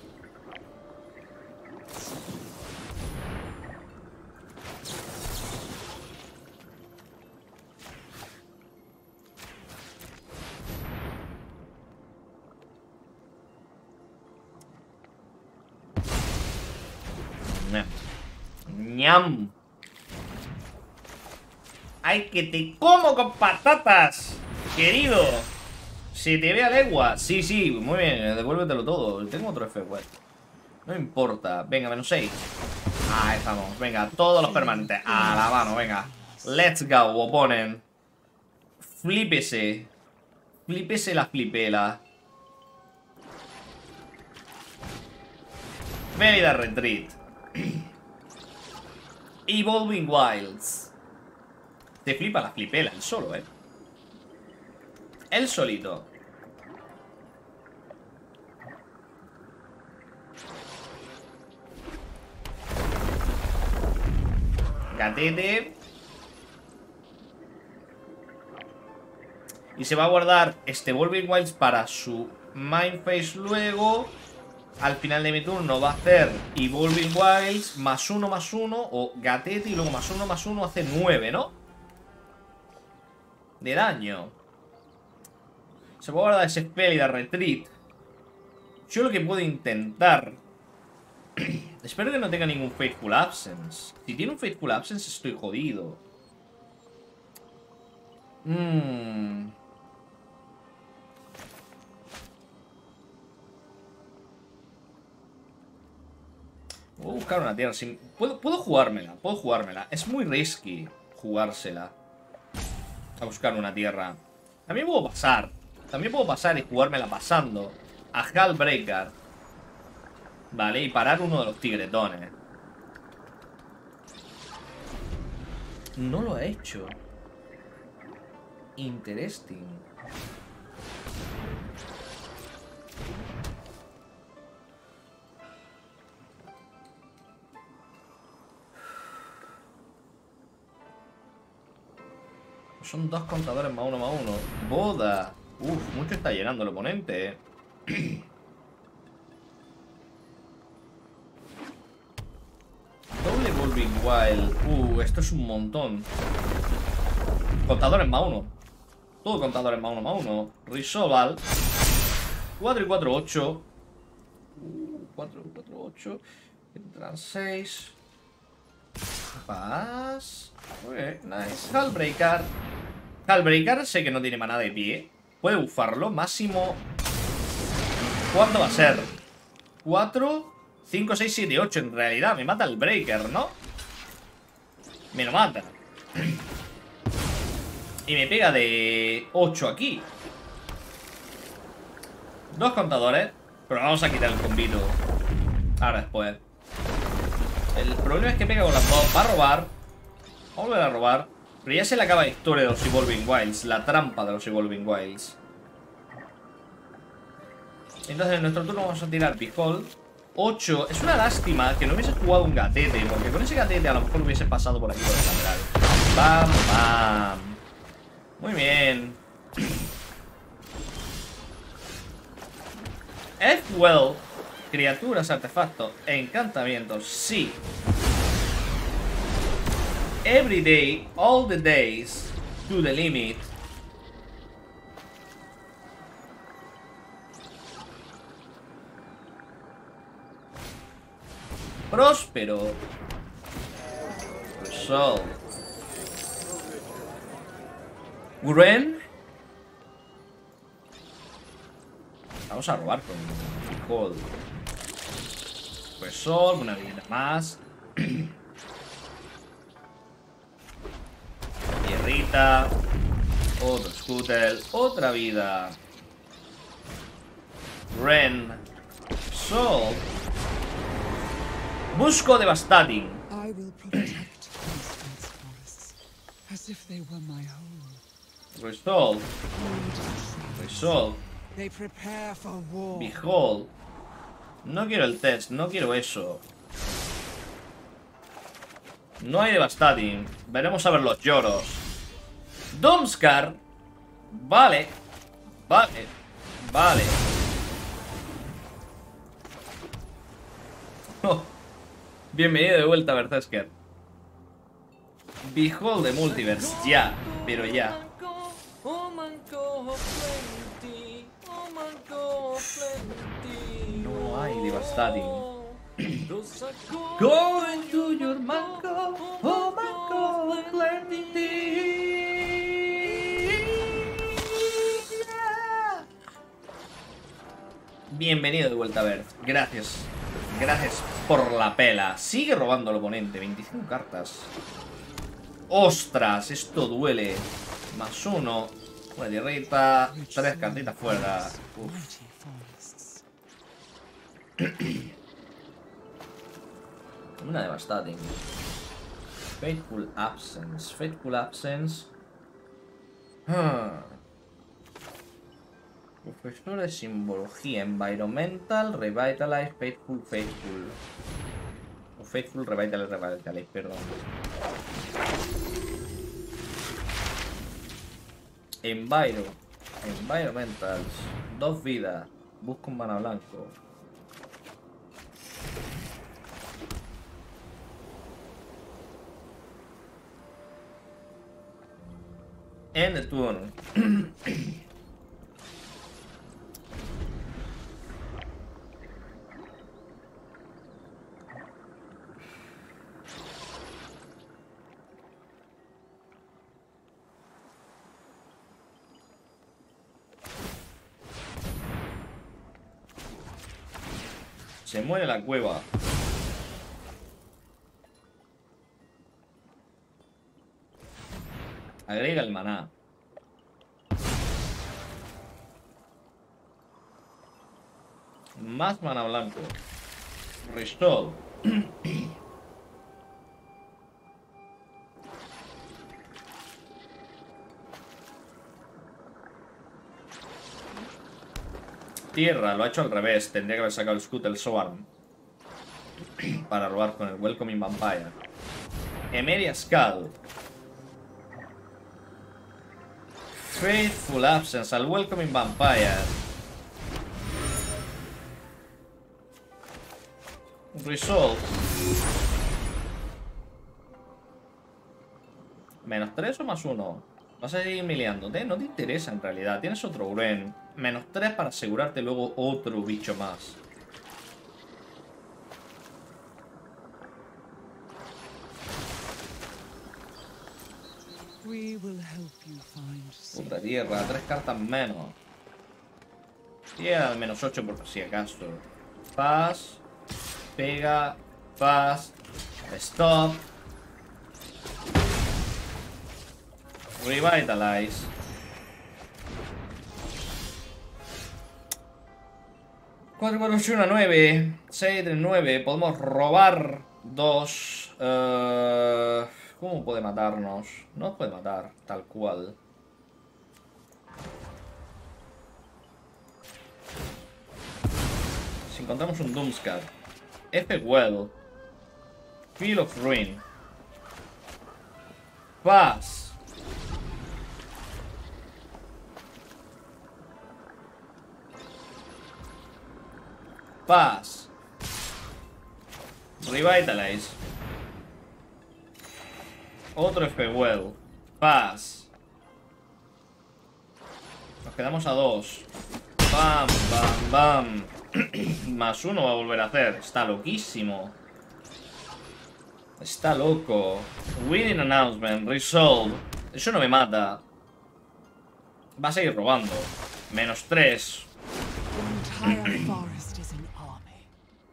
¡Ñam! ¡Ay, que te como con patatas! Querido. Se te ve a legua. Sí, sí, muy bien, devuélvetelo todo. Tengo otro F-Well. No importa. Venga, -6. Ahí estamos. Venga, todos los permanentes. A la mano, venga. Let's go, opponent. Flípese. Flipese la flipela. Mérida Retreat. Evolving Wilds. Te flipa la flipela, el solo, El solito. Gatete. Y se va a guardar este Evolving Wilds para su Mind Phase luego. Al final de mi turno va a hacer Evolving Wilds +1/+1 o Gatete y luego +1/+1 hace 9, ¿no? De daño. Se va a guardar ese Spell Retreat. Yo lo que puedo intentar... Espero que no tenga ningún Fateful Absence. Si tiene un Fateful Absence estoy jodido. Voy a buscar una tierra. Puedo jugármela. Es muy risky jugársela. A buscar una tierra. También puedo pasar. Y jugármela pasando. A Hullbreaker. Vale, y parar uno de los tigretones. No lo ha hecho. Interesting. Son 2 contadores +1/+1. Boda. Uf, mucho está llegando el oponente, Doble Evolving Wild. Esto es un montón. Contadores +1. Todo contadores +1/+1. Resolval. 4 y 4, 8. 4 y 4, 8. Entran 6. Paz. Ok, nice. Hullbreaker. Hullbreaker sé que no tiene maná de pie. Puede bufarlo. Máximo. ¿Cuánto va a ser? 4, 5, 6, 7, 8. En realidad me mata el Breaker, ¿no? Me lo mata. Y me pega de 8 aquí. 2 contadores. Pero vamos a quitar el combito. Ahora después. El problema es que pega con las dos. Va a robar. Va a volver a robar. Pero ya se le acaba la historia de los Evolving Wilds. La trampa de los Evolving Wilds. Entonces en nuestro turno vamos a tirar Behold. 8. Es una lástima que no hubiese jugado un gatete. Porque con ese gatete a lo mejor hubiese pasado por aquí por el lateral. Bam, bam. Muy bien. F-Well. Criaturas, artefactos, encantamientos. Sí. Every day, all the days, to the limit. Próspero. Resolve. Gren. Vamos a robar con Behold. Resolve, una vida más. Tierrita. Otro Scuttle. Otra vida. Ren. Resolve. Busco Devastating. I will protect these forests as if they were my own. Resolve. Resolve. They prepare for war. Behold. No quiero el test, no quiero eso. No hay Devastating. Veremos a ver los lloros. Domskar. Vale. Vale. Vale. Oh. Bienvenido de vuelta, Berserker. Behold the Multiverse. Ya. Pero ya. No hay Devastating. Go into your mango, oh mango, plenty. Bienvenido de vuelta a ver. Gracias. Gracias por la pela. Sigue robando al oponente. 25 cartas. ¡Ostras! Esto duele. +1. Una tierrita, 3 cartitas fuera. Uf. Mighty forests. Una devastating. Fateful Absence. Fateful Absence. Profesor de simbología. Environmental. Revitalize. Faithful. O Faithful Revitalize, perdón. Environmentals. 2 vidas. Busca un mana blanco. End the turn. Se muere la cueva. Agrega el maná. Más maná blanco. Restore. Tierra, lo ha hecho al revés. Tendría que haber sacado el Scuttle Swarm para robar con el Welcoming Vampire. Emeria Skull. Faithful Absence al Welcoming Vampire. Resolve. ¿-3 o +1? Vas a seguir miliándote. No te interesa en realidad. Tienes otro Gren. -3 para asegurarte luego otro bicho más. We will help you find safe. Puta tierra. 3 cartas menos. Tierra al -8 por si acaso. Pass. Pega. Pass. Stop. Revitalize. Cuatro, 8, 1, 9. 6, 3, 9. Podemos robar 2. ¿Cómo puede matarnos? No puede matar, tal cual. Si encontramos un Doomscar. F. Well. Field of Ruin. Pass. Pass. Revitalize. Otro F-Well. Pass. Nos quedamos a 2. Bam, bam, bam. +1 va a volver a hacer. Está loquísimo. Está loco. Winning Announcement. Resolve. Eso no me mata. Va a seguir robando. -3. The entire forest is an army.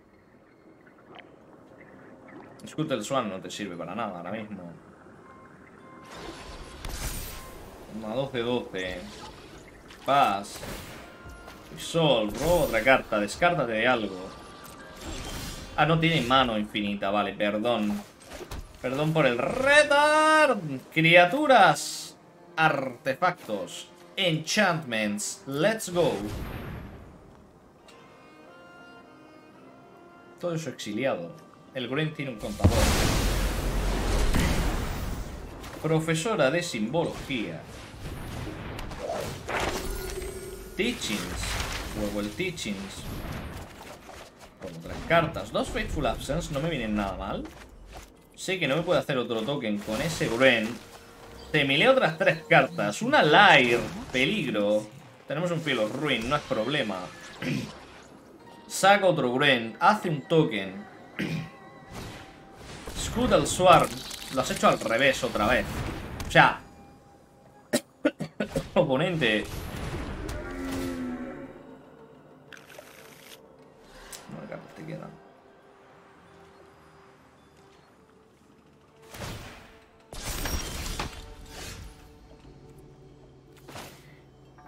Scuttle Swarm no te sirve para nada ahora mismo. Una 12-12. Pass. Sol, robo otra carta. Descártate de algo. Ah, no tiene mano infinita. Vale, perdón. Perdón por el retard. Criaturas. Artefactos. Enchantments. Let's go. Todo eso exiliado. El Gren tiene un contador. Profesora de simbología. Teachings. Luego el Teachings. Como 3 cartas. 2 Faithful Absence. No me vienen nada mal. Sé que no me puede hacer otro token con ese Gren. Te mileo otras 3 cartas. Una Lair. Peligro. Tenemos un Field of Ruin. No es problema. Saca otro Gren. Hace un token. Scuttle Swarm. Lo has hecho al revés otra vez. O sea. Oponente. No, cartas te quedan.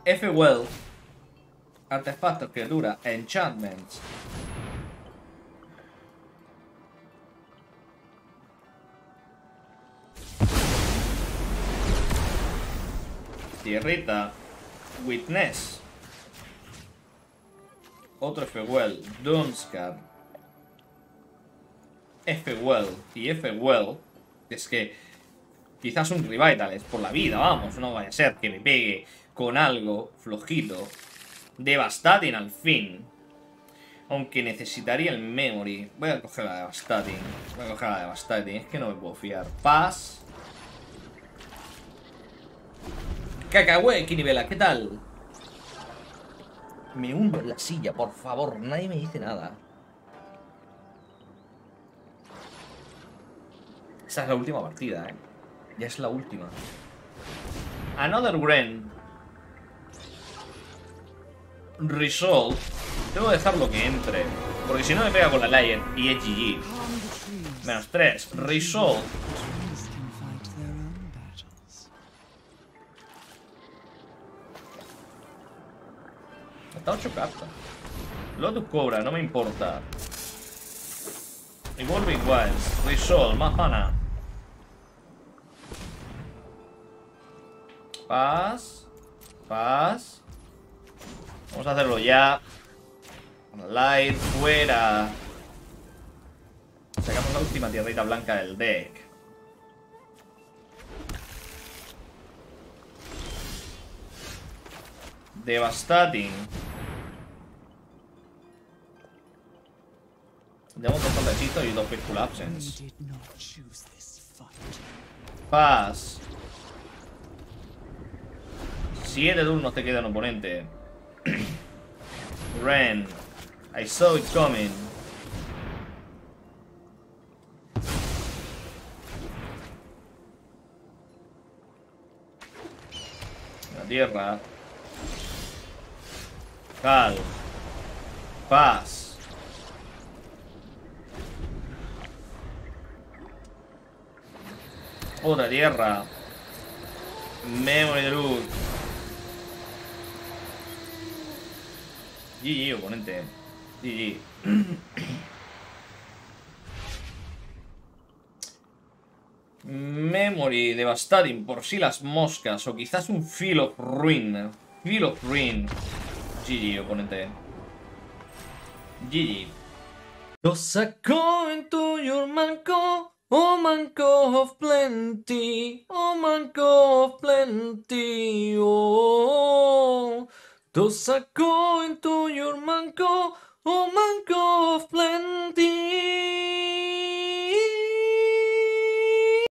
F-Well. Artefactos, criaturas, enchantments. Tierrita. Witness. Otro F-Well. Dunscar. F-Well. Y F-Well. Es que quizás un revital es por la vida, vamos. No vaya a ser que me pegue con algo flojito. Devastating al fin. Aunque necesitaría el memory. Voy a coger la Devastating. Voy a coger la Devastating. Es que no me puedo fiar. Pass. Cacahué, Kinivela, ¿qué tal? Me hundo en la silla, por favor. Nadie me dice nada. Esta es la última partida, Ya es la última. Another Gren. Resolve. Tengo que dejarlo que entre. Porque si no me pega con la Lion y es GG. Menos 3. Resolve. Hasta 8 cartas. Lotus Cobra, no me importa. Evolving Wilds. Resolve, más mana. Paz. Paz. Vamos a hacerlo ya. Light, fuera. Sacamos la última tierrita blanca del deck. Devastating. Tenemos dos contecitos y dos Fearful Absence. Paz. 7 turnos te queda un oponente. Ren. I saw it coming. La tierra. Cal. Paz. Otra tierra. Memory de luz. GG, oponente. GG. Memory, Devastating, por si las moscas. O quizás un Feel of Ruin. Feel of Ruin. GG, oponente. GG. Toss a coin to your manco. Oh manco of plenty. Oh manco of plenty. Oh. Toss a coin to your manco. Oh manco of plenty.